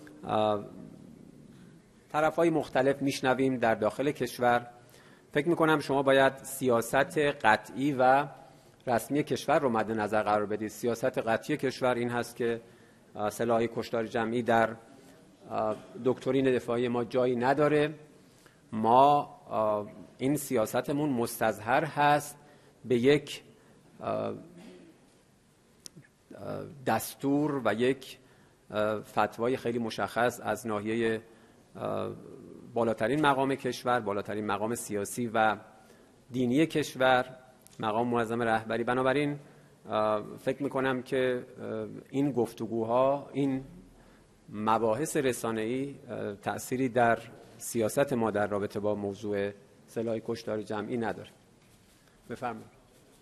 طرف‌های مختلف میشنویم در داخل کشور، فکر می‌کنم شما باید سیاست قطعی و رسمی کشور رو مد نظر قرار بدید. سیاست قطعی کشور این هست که سلاح کشتار جمعی در دکترین دفاعی ما جایی نداره. ما این سیاستمون مستظهر هست به یک دستور و یک فتوای خیلی مشخص از ناحیه بالاترین مقام کشور، بالاترین مقام سیاسی و دینی کشور، مقام معظم رهبری. بنابراین فکر میکنم که این گفتگوها، این مباحث رسانه‌ای تأثیری در سیاست ما در رابطه با موضوع سلاح کشتار جمعی نداره. بفرمایید.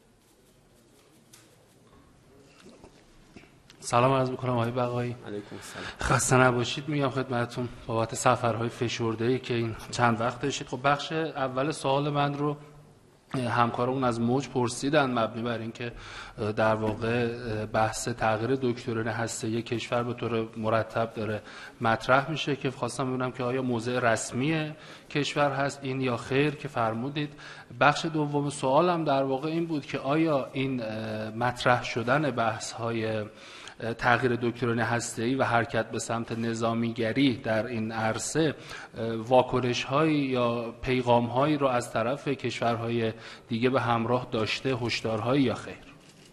سلام عرض می‌کنم آقای بقایی. علیکم السلام. خسته نباشید میگم خدمتتون بابت سفرهای فشرده‌ای که این چند وقت داشتید. خب بخش اول سوال من رو همکارمون از موج پرسیدن، مبنی بر اینکه در واقع بحث تغییر دکترین هسته‌ای کشور به طور مرتب داره مطرح میشه، که خواستم ببینم که آیا موضع رسمی کشور هست این یا خیر که فرمودید. بخش دوم سوالم در واقع این بود که آیا این مطرح شدن بحث‌های تغییر دکترین هسته‌ای و حرکت به سمت نظامیگری در این عرصه واکنش‌هایی یا پیغام‌هایی رو از طرف کشورهای دیگه به همراه داشته، هشدارهایی یا خیر؟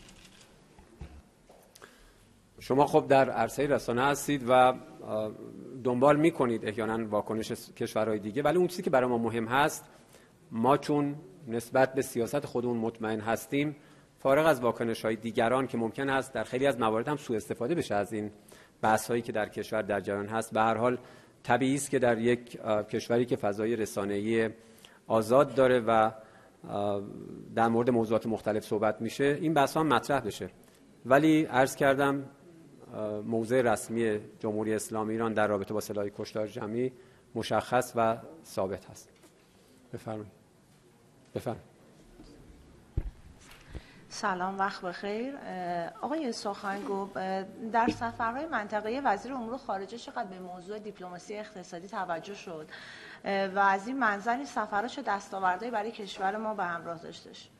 شما خب در عرصه رسانه هستید و دنبال می‌کنید احیانا واکنش کشورهای دیگه، ولی اون چیزی که برای ما مهم هست، ما چون نسبت به سیاست خودمون مطمئن هستیم، فارغ از واکنش‌های دیگران که ممکن است در خیلی از موارد هم سوء استفاده بشه از این بحث‌هایی که در کشور در جریان هست، به هر حال طبیعی است که در یک کشوری که فضای رسانه‌ای آزاد داره و در مورد موضوعات مختلف صحبت میشه، این بحث‌ها هم مطرح بشه. ولی عرض کردم موضع رسمی جمهوری اسلامی ایران در رابطه با سلاح کشتار جمعی مشخص و ثابت هست. بفرمایید. بفرمایید. سلام، وقت بخیر. آقای سخنگو، در سفرهای منطقه‌ای وزیر امور خارجه چقدر به موضوع دیپلماسی اقتصادی توجه شد و از این منظر این سفرها چه دستاوردهایی برای کشور ما به همراه داشتش؟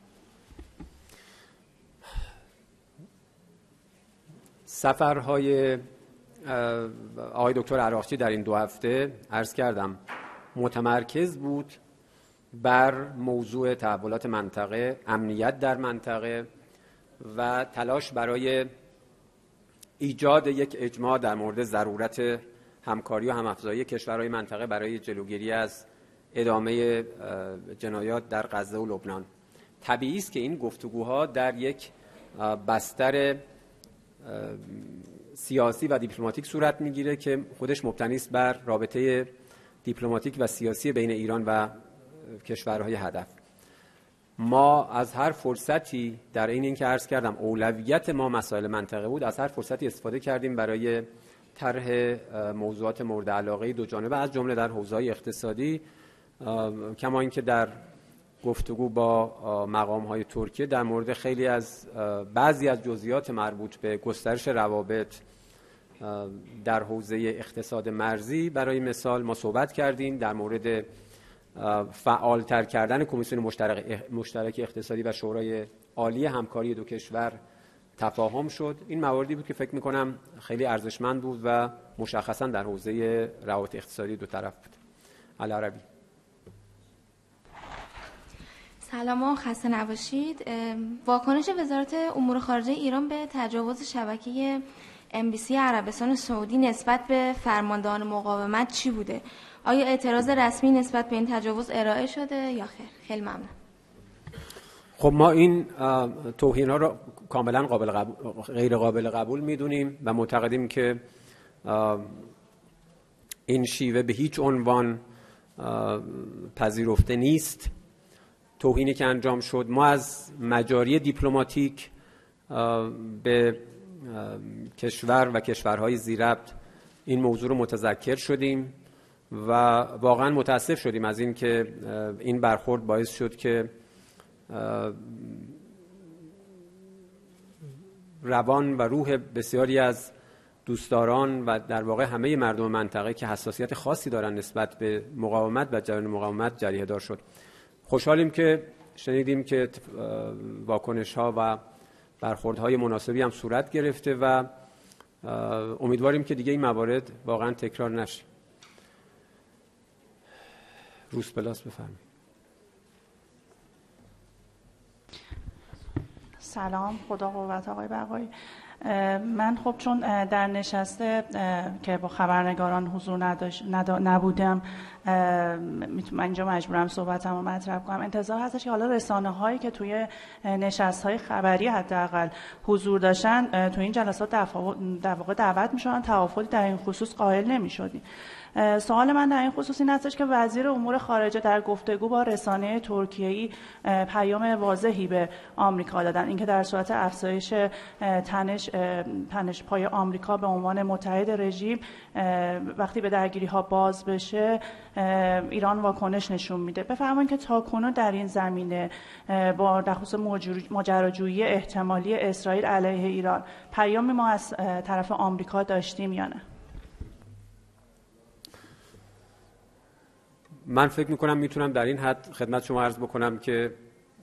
سفرهای آقای دکتر عراقچی در این دو هفته عرض کردم متمرکز بود بر موضوع تحولات منطقه، امنیت در منطقه و تلاش برای ایجاد یک اجماع در مورد ضرورت همکاری و همافزایی کشورهای منطقه برای جلوگیری از ادامه جنایات در غزه و لبنان. طبیعی است که این گفتگوها در یک بستر سیاسی و دیپلماتیک صورت میگیره که خودش مبتنی است بر رابطه دیپلماتیک و سیاسی بین ایران و کشورهای هدف. ما از هر فرصتی در این اینکه عرض کردم اولویت ما مسائل منطقه بود، از هر فرصتی استفاده کردیم برای طرح موضوعات مورد علاقه دو جانبه، از جمله در حوزه‌های اقتصادی، کما اینکه در گفتگو با مقام‌های ترکیه در مورد خیلی از بعضی از جزئیات مربوط به گسترش روابط در حوزه اقتصاد مرزی برای مثال ما صحبت کردیم. در مورد فعالتر کردن کمیسیون مشترک مشترک اقتصادی و شورای عالی همکاری دو کشور تفاهم شد. این مواردی بود که فکر می‌کنم خیلی ارزشمند بود و مشخصاً در حوزه روابط اقتصادی دو طرف بود. العربی. سلام و خسته نباشید. واکنش وزارت امور خارجه ایران به تجاوز شبکه ام بی سی عربستان سعودی نسبت به فرماندهان مقاومت چی بوده؟ آیا اعتراض رسمی نسبت به این تجاوز ارائه شده یا خیر؟ خیلی ممنون. خب ما این توهین ها را کاملا قابل قبول، غیر قابل قبول میدونیم و معتقدیم که این شیوه به هیچ عنوان پذیرفته نیست. توهینی که انجام شد، ما از مجاری دیپلماتیک به کشور و کشورهای زیربط این موضوع رو متذکر شدیم و واقعا متاسف شدیم از این که این برخورد باعث شد که روان و روح بسیاری از دوستداران و در واقع همه مردم منطقه که حساسیت خاصی دارن نسبت به مقاومت و جریان مقاومت جریحه دار شد. خوشحالیم که شنیدیم که واکنش‌ها و برخوردهای مناسبی هم صورت گرفته و امیدواریم که دیگه این موارد واقعا تکرار نشه. روز پلاس بفرمایید. سلام، خدا قوت آقای بقایی. من خب چون در نشسته که با خبرنگاران حضور نداشت نبودم، من اینجا مجبورم صحبتم رو مطرح کنم. انتظار هستش که حالا رسانه هایی که توی نشست های خبری حداقل حضور داشتن توی این جلسات در واقع دعوت میشدن، توافقی در این خصوص قائل نمیشدیم. سوال من در این خصوص این هستش که وزیر امور خارجه در گفتگو با رسانه ترکیه‌ای پیام واضحی به آمریکا دادن، اینکه در صورت افزایش تنش تنش پای آمریکا به عنوان متحد رژیم وقتی به درگیری ها باز بشه ایران واکنش نشون میده. بفرمایید که تاکنون در این زمینه با در خصوص ماجراجویی احتمالی اسرائیل علیه ایران پیامی ما از طرف آمریکا داشتیم یا نه؟ من فکر میکنم میتونم در این حد خدمت شما عرض بکنم که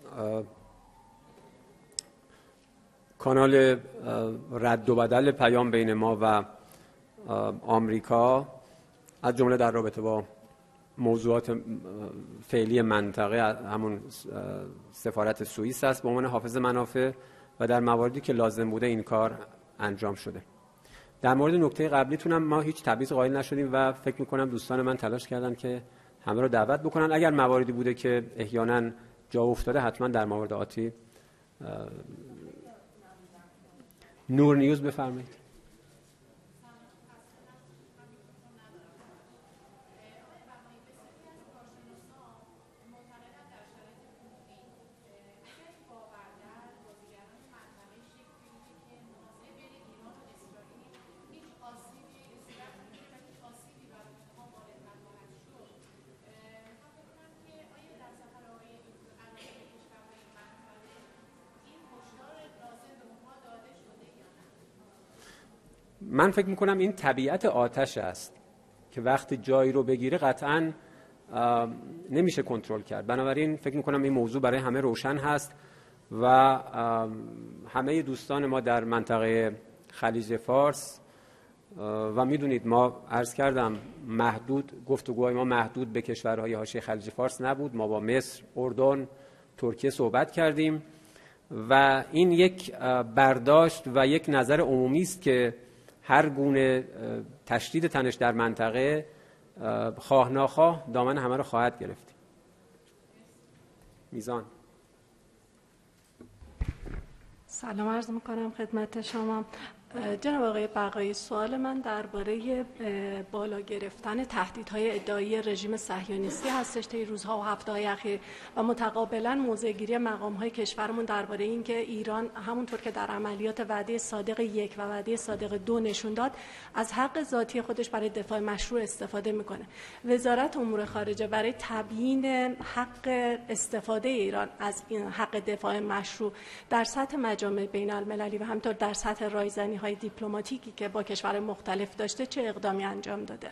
کانال رد و بدل پیام بین ما و آمریکا از جمله در رابطه با موضوعات فعلی منطقه همون سفارت سوئیس است به عنوان حافظ منافع و در مواردی که لازم بوده این کار انجام شده. در مورد نکته قبلیتونم ما هیچ تبعیض قائل نشدیم و فکر میکنم دوستان من تلاش کردن که همه رو دعوت بکنن. اگر مواردی بوده که احیانا جا افتاده حتما در مورد آتی نور نیوز بفرمایید. من فکر میکنم این طبیعت آتش است که وقتی جایی رو بگیره قطعاً نمیشه کنترل کرد. بنابراین فکر میکنم این موضوع برای همه روشن هست و همه دوستان ما در منطقه خلیج فارس و میدونید ما عرض کردم محدود گفتگوهای ما محدود به کشورهای حاشیه خلیج فارس نبود. ما با مصر، اردن، ترکیه صحبت کردیم و این یک برداشت و یک نظر عمومی است که هر گونه تشدید تنش در منطقه خواه ناخواه دامن همه رو خواهد گرفت. میزان. سلام عرض میکنم خدمت شما جناب آقای بقایی. سوال من درباره بالا گرفتن تهدیدهای ادعایی رژیم صهیونیستی هستش طی روزها و هفته‌های اخیر و متقابلا موضع‌گیری مقام‌های کشورمون درباره اینکه ایران همونطور که در عملیات وعده صادق یک و وعده صادق دو نشون داد از حق ذاتی خودش برای دفاع مشروع استفاده میکنه. وزارت امور خارجه برای تبیین حق استفاده ایران از این حق دفاع مشروع در سطح مجامع بین‌المللی و همینطور در سطح رایزنی های دیپلماتیکی که با کشور مختلف داشته چه اقدامی انجام داده؟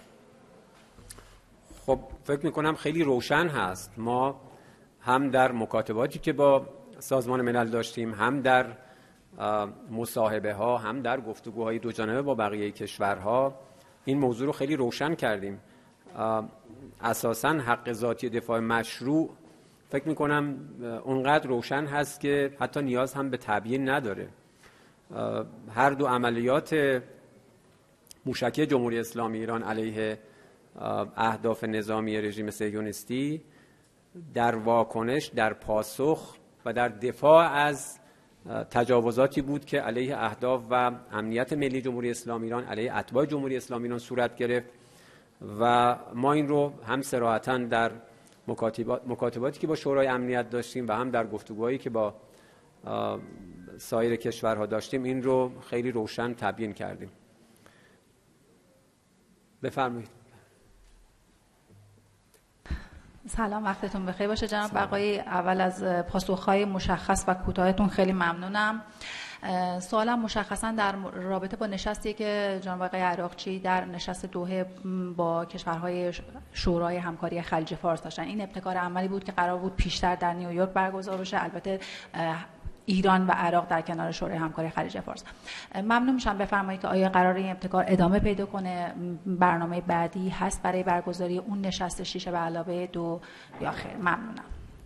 خب فکر میکنم خیلی روشن هست. ما هم در مکاتباتی که با سازمان ملل داشتیم، هم در مصاحبه ها، هم در گفتگوهای دو جانبه با بقیه کشورها این موضوع رو خیلی روشن کردیم. اساساً حق ذاتی دفاع مشروع فکر میکنم اونقدر روشن هست که حتی نیاز هم به تبیین نداره. هر دو عملیات موشکی جمهوری اسلامی ایران علیه اهداف نظامی رژیم صهیونیستی در واکنش، در پاسخ و در دفاع از تجاوزاتی بود که علیه اهداف و امنیت ملی جمهوری اسلامی ایران، علیه اتباع جمهوری اسلامی ایران صورت گرفت و ما این رو هم صراحتاً در مکاتبات، مکاتباتی که با شورای امنیت داشتیم و هم در گفتگوهایی که با سایر کشورها داشتیم این رو خیلی روشن تبیین کردیم. بفرمایید. سلام، وقتتون بخیر باشه جناب بقایی. اول از پاسخهای مشخص و کوتاهتون خیلی ممنونم. سوالم مشخصا در رابطه با نشستی که جناب آقای عراقچی در نشست دوحه با کشورهای شورای همکاری خلیج فارس داشتن. این ابتکار عملی بود که قرار بود پیشتر در نیویورک برگزار بشه، البته ایران و عراق در کنار شورای همکاری خلیج فارس. ممنون میشم بفرمایید که آیا قرار این ابتکار ادامه پیدا کنه؟ برنامه بعدی هست برای برگزاری اون نشست شیشه به علاوه دو یا خیر؟ ممنونم.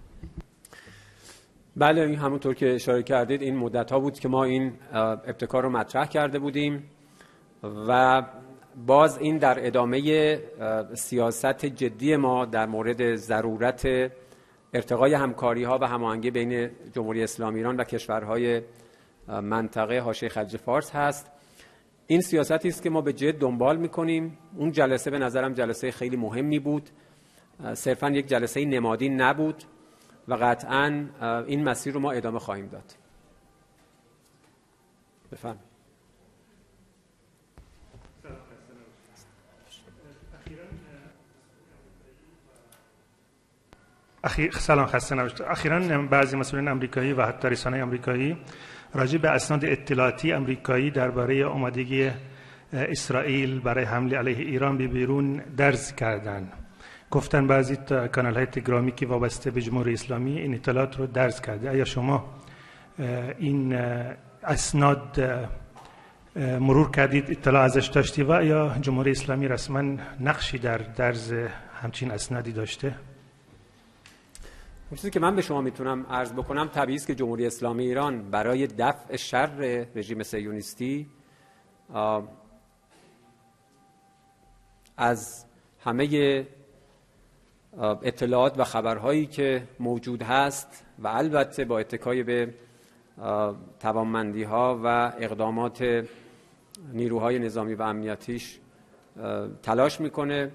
بله، این همونطور که اشاره کردید این مدت ها بود که ما این ابتکار رو مطرح کرده بودیم و باز این در ادامه سیاست جدی ما در مورد ضرورت ارتقای همکاری ها و هماهنگی بین جمهوری اسلامی ایران و کشورهای منطقه حاشیه خلیج فارس هست. این سیاستی است که ما به جد دنبال میکنیم. اون جلسه به نظرم جلسه خیلی مهمی بود، صرفا یک جلسه نمادی نبود و قطعاً این مسیر رو ما ادامه خواهیم داد. بفرمایید. اخیر سلام، خسته نباشید. اخیراً بعضی مسئولین آمریکایی و حتی رسانه‌های آمریکایی راجع به اسناد اطلاعاتی آمریکایی درباره آمادگی اسرائیل برای حمله علیه ایران به بیرون درز کردند. گفتن بعضی کانال‌های تلگرامی که وابسته به جمهوری اسلامی این اطلاعات رو درز کرده. آیا شما این اسناد مرور کردید، اطلاع ازش داشتی و یا جمهوری اسلامی رسما نقشی در درز همچین اسنادی داشته؟ چیزی که من به شما میتونم عرض بکنم طبیعی است که جمهوری اسلامی ایران برای دفع شر رژیم صهیونیستی از همه اطلاعات و خبرهایی که موجود هست و البته با اتکای به توانمندی ها و اقدامات نیروهای نظامی و امنیتیش تلاش میکنه.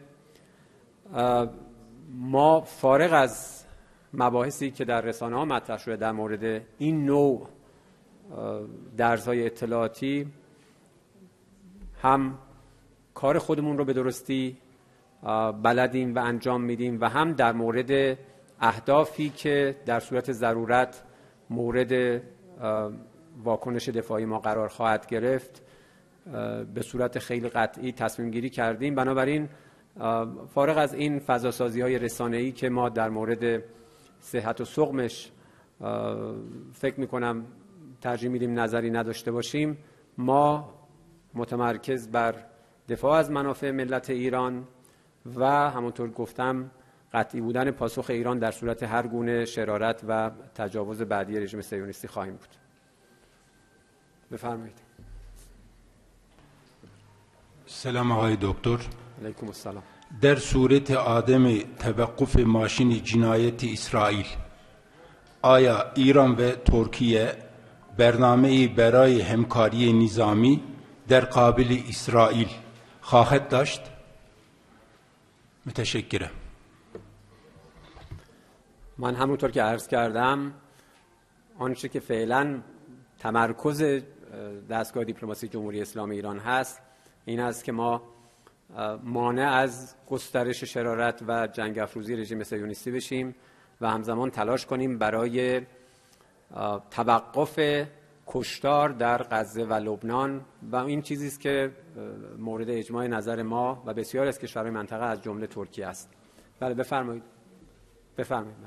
ما فارغ از مباحثی که در رسانه ها مطرح شده در مورد این نوع درزهای اطلاعاتی، هم کار خودمون رو به درستی بلدیم و انجام میدیم و هم در مورد اهدافی که در صورت ضرورت مورد واکنش دفاعی ما قرار خواهد گرفت به صورت خیلی قطعی تصمیم گیری کردیم. بنابراین فارغ از این فضاسازی های رسانه‌ای که ما در مورد صحت و سقمش فکر میکنم ترجیح میدیم نظری نداشته باشیم، ما متمرکز بر دفاع از منافع ملت ایران و همونطور گفتم قطعی بودن پاسخ ایران در صورت هر گونه شرارت و تجاوز بعدی رژیم صهیونیستی خواهیم بود. بفرمایید. سلام آقای دکتر. علیکم السلام. در صورت عدم توقف ماشین جنایت اسرائیل آیا ایران و ترکیه برنامه‌ای برای همکاری نظامی در قابل اسرائیل خواهد داشت؟ متشکرم. من همونطور که عرض کردم آنچه که فعلا تمرکز دستگاه دیپلماسی جمهوری اسلامی ایران هست این است که ما مانع از گسترش شرارت و جنگ افروزی رژیم صهیونیستی بشیم و همزمان تلاش کنیم برای توقف کشتار در غزه و لبنان و این چیزی است که مورد اجماع نظر ما و بسیاری از کشورهای منطقه از جمله ترکیه است. بله بفرمایید. بفرمایید.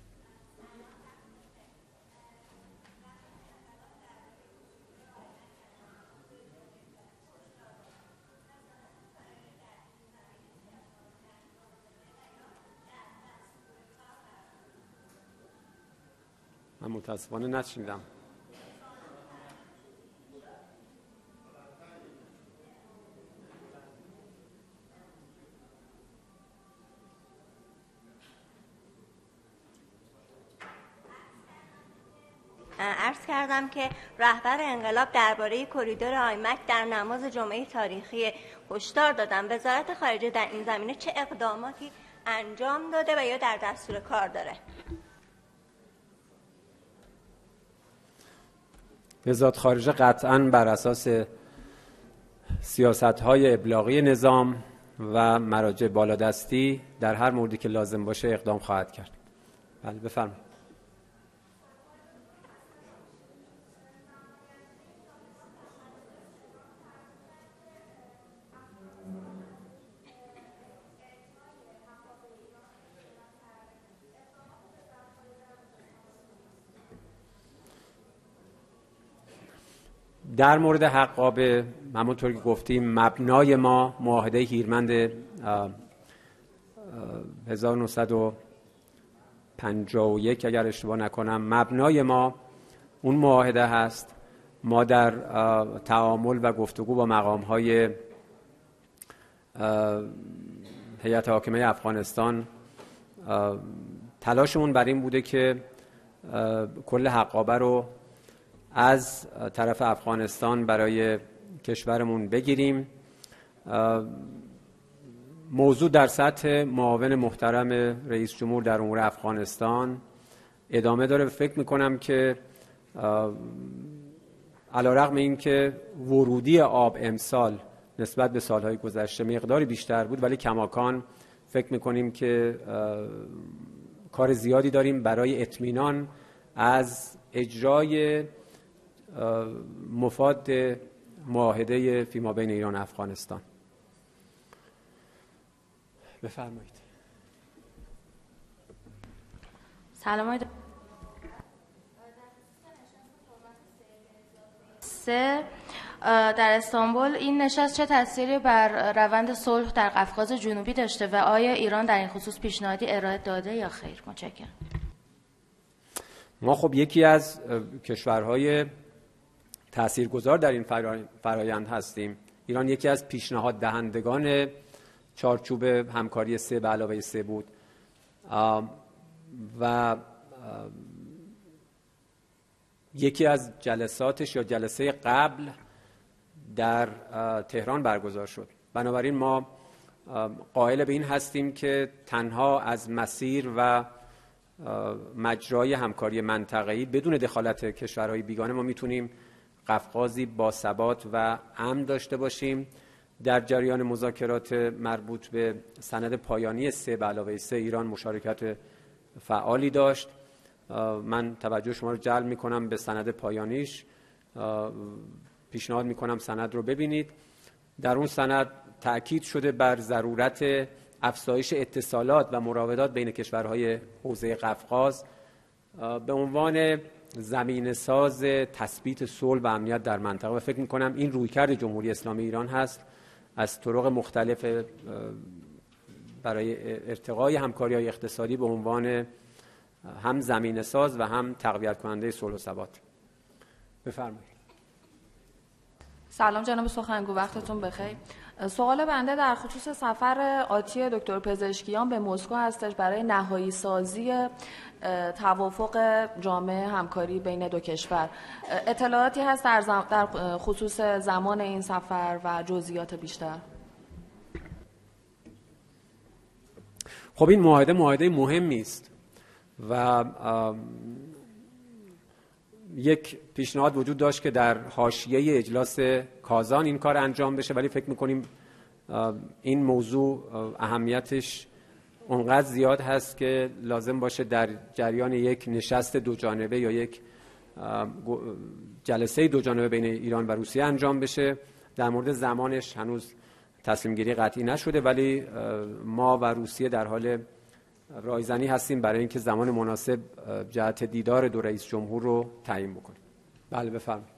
من متاسفانه نشنیدم. عرض کردم که رهبر انقلاب درباره کریدور آیمک در نماز جمعه تاریخی هشدار دادن. وزارت خارجه در این زمینه چه اقداماتی انجام داده و یا در دستور کار داره؟ وزارت خارجه قطعاً بر اساس سیاست‌های ابلاغی نظام و مراجع بالادستی در هر موردی که لازم باشه اقدام خواهد کرد. بله بفرمایید. در مورد حقاب همونطور که گفتیم مبنای ما معاهده هیرمند هزار و نهصد و پنجاه و یک اگر اشتباه نکنم مبنای ما اون معاهده هست. ما در تعامل و گفتگو با مقام‌های هیئت حاکمه افغانستان تلاشمون بر این بوده که کل حقابه رو از طرف افغانستان برای کشورمون بگیریم. موضوع در سطح معاون محترم رئیس جمهور در امور افغانستان ادامه داره. فکر میکنم که علیرغم این که ورودی آب امسال نسبت به سالهای گذشته مقداری بیشتر بود ولی کماکان فکر میکنیم که کار زیادی داریم برای اطمینان از اجرای مفاد معاهده فیما بین ایران و افغانستان. بفرمایید. سلام سه در استانبول این نشست چه تأثیری بر روند صلح در قفقاز جنوبی داشته و آیا ایران در این خصوص پیشنهادی ارائه داده یا خیر؟ متشکرم. ما خب یکی از کشورهای تاثیرگذار در این فرایند هستیم. ایران یکی از پیشنهاد دهندگان چارچوب همکاری سه به علاوه سه بود و یکی از جلساتش یا جلسه قبل در تهران برگزار شد. بنابراین ما قائل به این هستیم که تنها از مسیر و مجرای همکاری منطقه‌ای بدون دخالت کشورهای بیگانه ما میتونیم قفقازی با ثبات و امن داشته باشیم. در جریان مذاکرات مربوط به سند پایانی سه به علاوه سه ایران مشارکت فعالی داشت. من توجه شما رو جلب میکنم به سند پایانیش. پیشنهاد میکنم سند رو ببینید. در اون سند تأکید شده بر ضرورت افزایش اتصالات و مراودات بین کشورهای حوزه قفقاز به عنوان زمینه ساز تثبیت صلح و امنیت در منطقه و فکر میکنم این رویکرد جمهوری اسلامی ایران هست از طرق مختلف برای ارتقای همکاری‌های اقتصادی به عنوان هم زمینه ساز و هم تقویت کننده صلح و ثبات. بفرمایید. سلام جناب سخنگو، وقتتون بخیر. سوال بنده در خصوص سفر آتی دکتر پزشکیان به مسکو هستش برای نهایی سازی توافق جامع همکاری بین دو کشور. اطلاعاتی هست در, زم... در خصوص زمان این سفر و جزئیات بیشتر؟ خب این معاهده معاهده مهمی است و یک پیشنهاد وجود داشت که در حاشیه اجلاس کازان این کار انجام بشه، ولی فکر میکنیم این موضوع اهمیتش اونقدر زیاد هست که لازم باشه در جریان یک نشست دو جانبه یا یک جلسه دو جانبه بین ایران و روسیه انجام بشه. در مورد زمانش هنوز تصمیم گیری قطعی نشده، ولی ما و روسیه در حال رایزنی هستیم برای اینکه زمان مناسب جهت دیدار دو رئیس جمهور رو تعیین بکنیم. بله بفرمایید.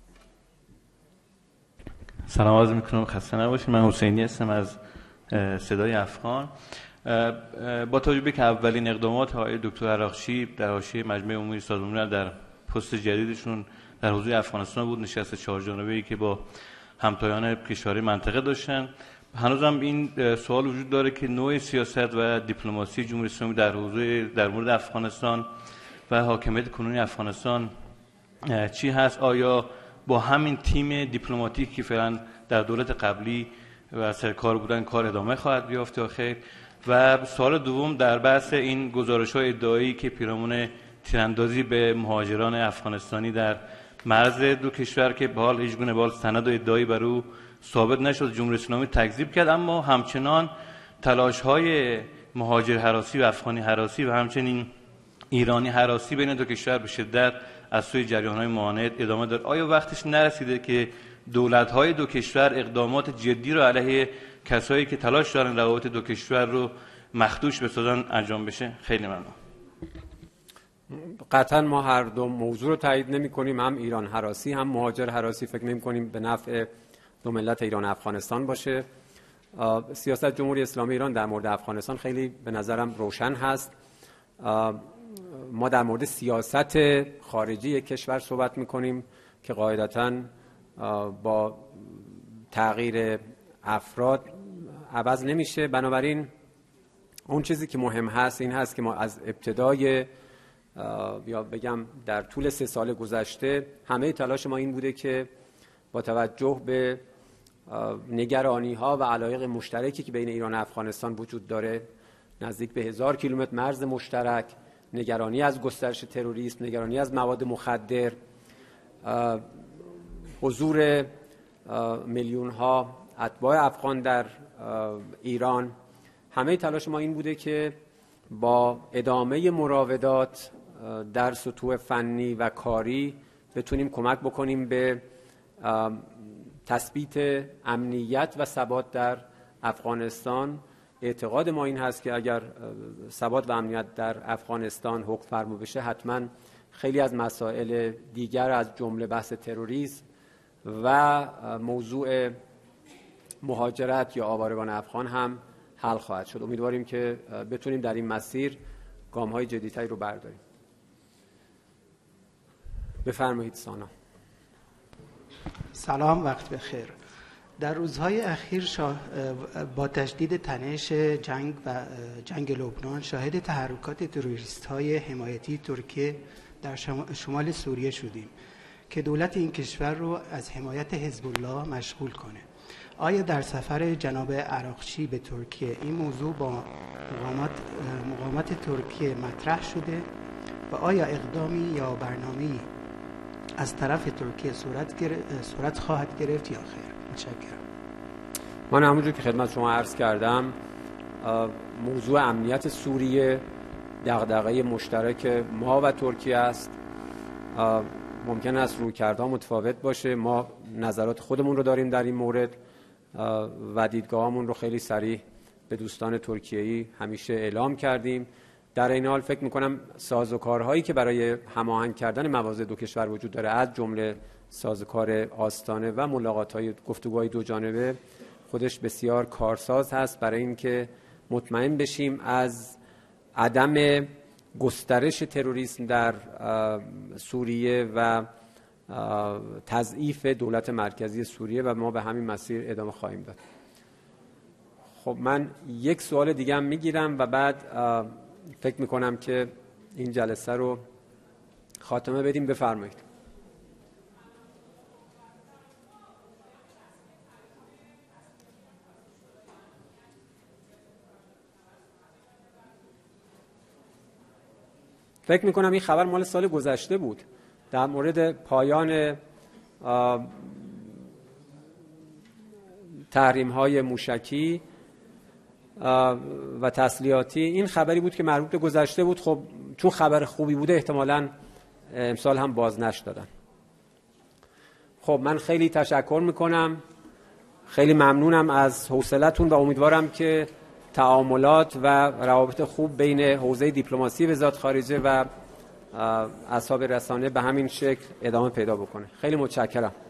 سلام عرض میکنم، خسته نباشید. من حسینی هستم از صدای افغان. با توجه به که اولین اقدامات آقای دکتر عراقچی در حاشیه مجمع عمومی سازمان ملل در پست جدیدشون در حوزه افغانستان بود، نشست چهار جانبه‌ای که با همتایان کشورهای منطقه داشتن. هنوزم این سوال وجود داره که نوع سیاست و دیپلماسی جمهوری اسلامی در حوزه در مورد افغانستان و حاکمیت کنونی افغانستان چی هست؟ آیا با همین تیم دیپلماتیکی که فعلا در دولت قبلی و سرکار بودن کار ادامه خواهد یافت یا خیر؟ و سوال دوم در بحث این گزارش‌های ادعایی که پیرامون تیراندازی به مهاجران افغانستانی در مرز دو کشور که به حال هیچ گونه به حال سند و ادعایی بر او ثابت نشد، جمهوری اسلامی تکذیب کرد، اما همچنان تلاش‌های مهاجر هراسی و افغانی هراسی و همچنین ایرانی هراسی بین دو کشور به شدت از سوی جریان‌های معاند ادامه دارد. آیا وقتش نرسیده که دولت‌های دو کشور اقدامات جدی را علیه کسایی که تلاش دارن روابط دو کشور رو مخدوش بسازن انجام بشه؟ خیلی ممنون. قطعا ما هر دو موضوع رو تایید نمی کنیم، هم ایران هراسی هم مهاجر هراسی فکر نمی کنیم به نفع دو ملت ایران و افغانستان باشه. سیاست جمهوری اسلامی ایران در مورد افغانستان خیلی به نظرم روشن هست. ما در مورد سیاست خارجی کشور صحبت می کنیم که قاعدتاً با تغییر افراد عوض نمیشه. بنابراین اون چیزی که مهم هست این هست که ما از ابتدای یا بگم در طول سه سال گذشته همه تلاش ما این بوده که با توجه به نگرانی ها و علایق مشترکی که بین ایران و افغانستان وجود داره، نزدیک به هزار کیلومتر مرز مشترک، نگرانی از گسترش تروریسم، نگرانی از مواد مخدر، حضور میلیون ها اتباع افغان در ایران، همه تلاش ما این بوده که با ادامه مراودات در سطوح فنی و کاری بتونیم کمک بکنیم به تثبیت امنیت و ثبات در افغانستان. اعتقاد ما این هست که اگر ثبات و امنیت در افغانستان حکم فرما بشه، حتما خیلی از مسائل دیگر از جمله بحث تروریسم و موضوع مهاجرت یا آوارگان افغان هم حل خواهد شد. امیدواریم که بتونیم در این مسیر گام‌های جدی‌تری رو برداریم. بفرمایید سانا. سلام، وقت بخیر. در روزهای اخیر شا... با تشدید تنش جنگ و جنگ لبنان شاهد تحرکات تروریست‌های حمایتی ترکیه در شمال سوریه شدیم که دولت این کشور رو از حمایت حزب الله مشغول کنه. آیا در سفر جناب عراقچی به ترکیه این موضوع با مقامات, مقامات ترکیه مطرح شده و آیا اقدامی یا برنامه‌ای از طرف ترکیه صورت, گر... صورت خواهد گرفت یا خیر؟ متشکرم. من همونجور که خدمت شما عرض کردم، موضوع امنیت سوریه دغدغه مشترک ما و ترکیه است. ممکن است رویکردها متفاوت باشه، ما نظرات خودمون رو داریم در این مورد و دیدگاهامون رو خیلی صریح به دوستان ترکیه‌ای همیشه اعلام کردیم. در این حال فکر می‌کنم سازوکارهایی که برای هماهنگ کردن مواضع دو کشور وجود داره، از جمله سازوکار آستانه و ملاقات‌های گفتگوهای دو جانبه، خودش بسیار کارساز هست برای اینکه مطمئن بشیم از عدم گسترش تروریسم در سوریه و تضعیف دولت مرکزی سوریه و ما به همین مسیر ادامه خواهیم داد. خب من یک سوال دیگه هم میگیرم و بعد فکر میکنم که این جلسه رو خاتمه بدیم. بفرمایید. فکر میکنم این خبر مال سال گذشته بود در مورد پایان تحریم های موشکی و تسلیحاتی. این خبری بود که مربوط به گذشته بود. خب چون خبر خوبی بوده احتمالاً امسال هم بازنشر دادن. خب من خیلی تشکر میکنم، خیلی ممنونم از حوصلتون و امیدوارم که تعاملات و روابط خوب بین حوزه دیپلماسی وزارت خارجه و اصحاب رسانه به همین شکل ادامه پیدا بکنه. خیلی متشکرم.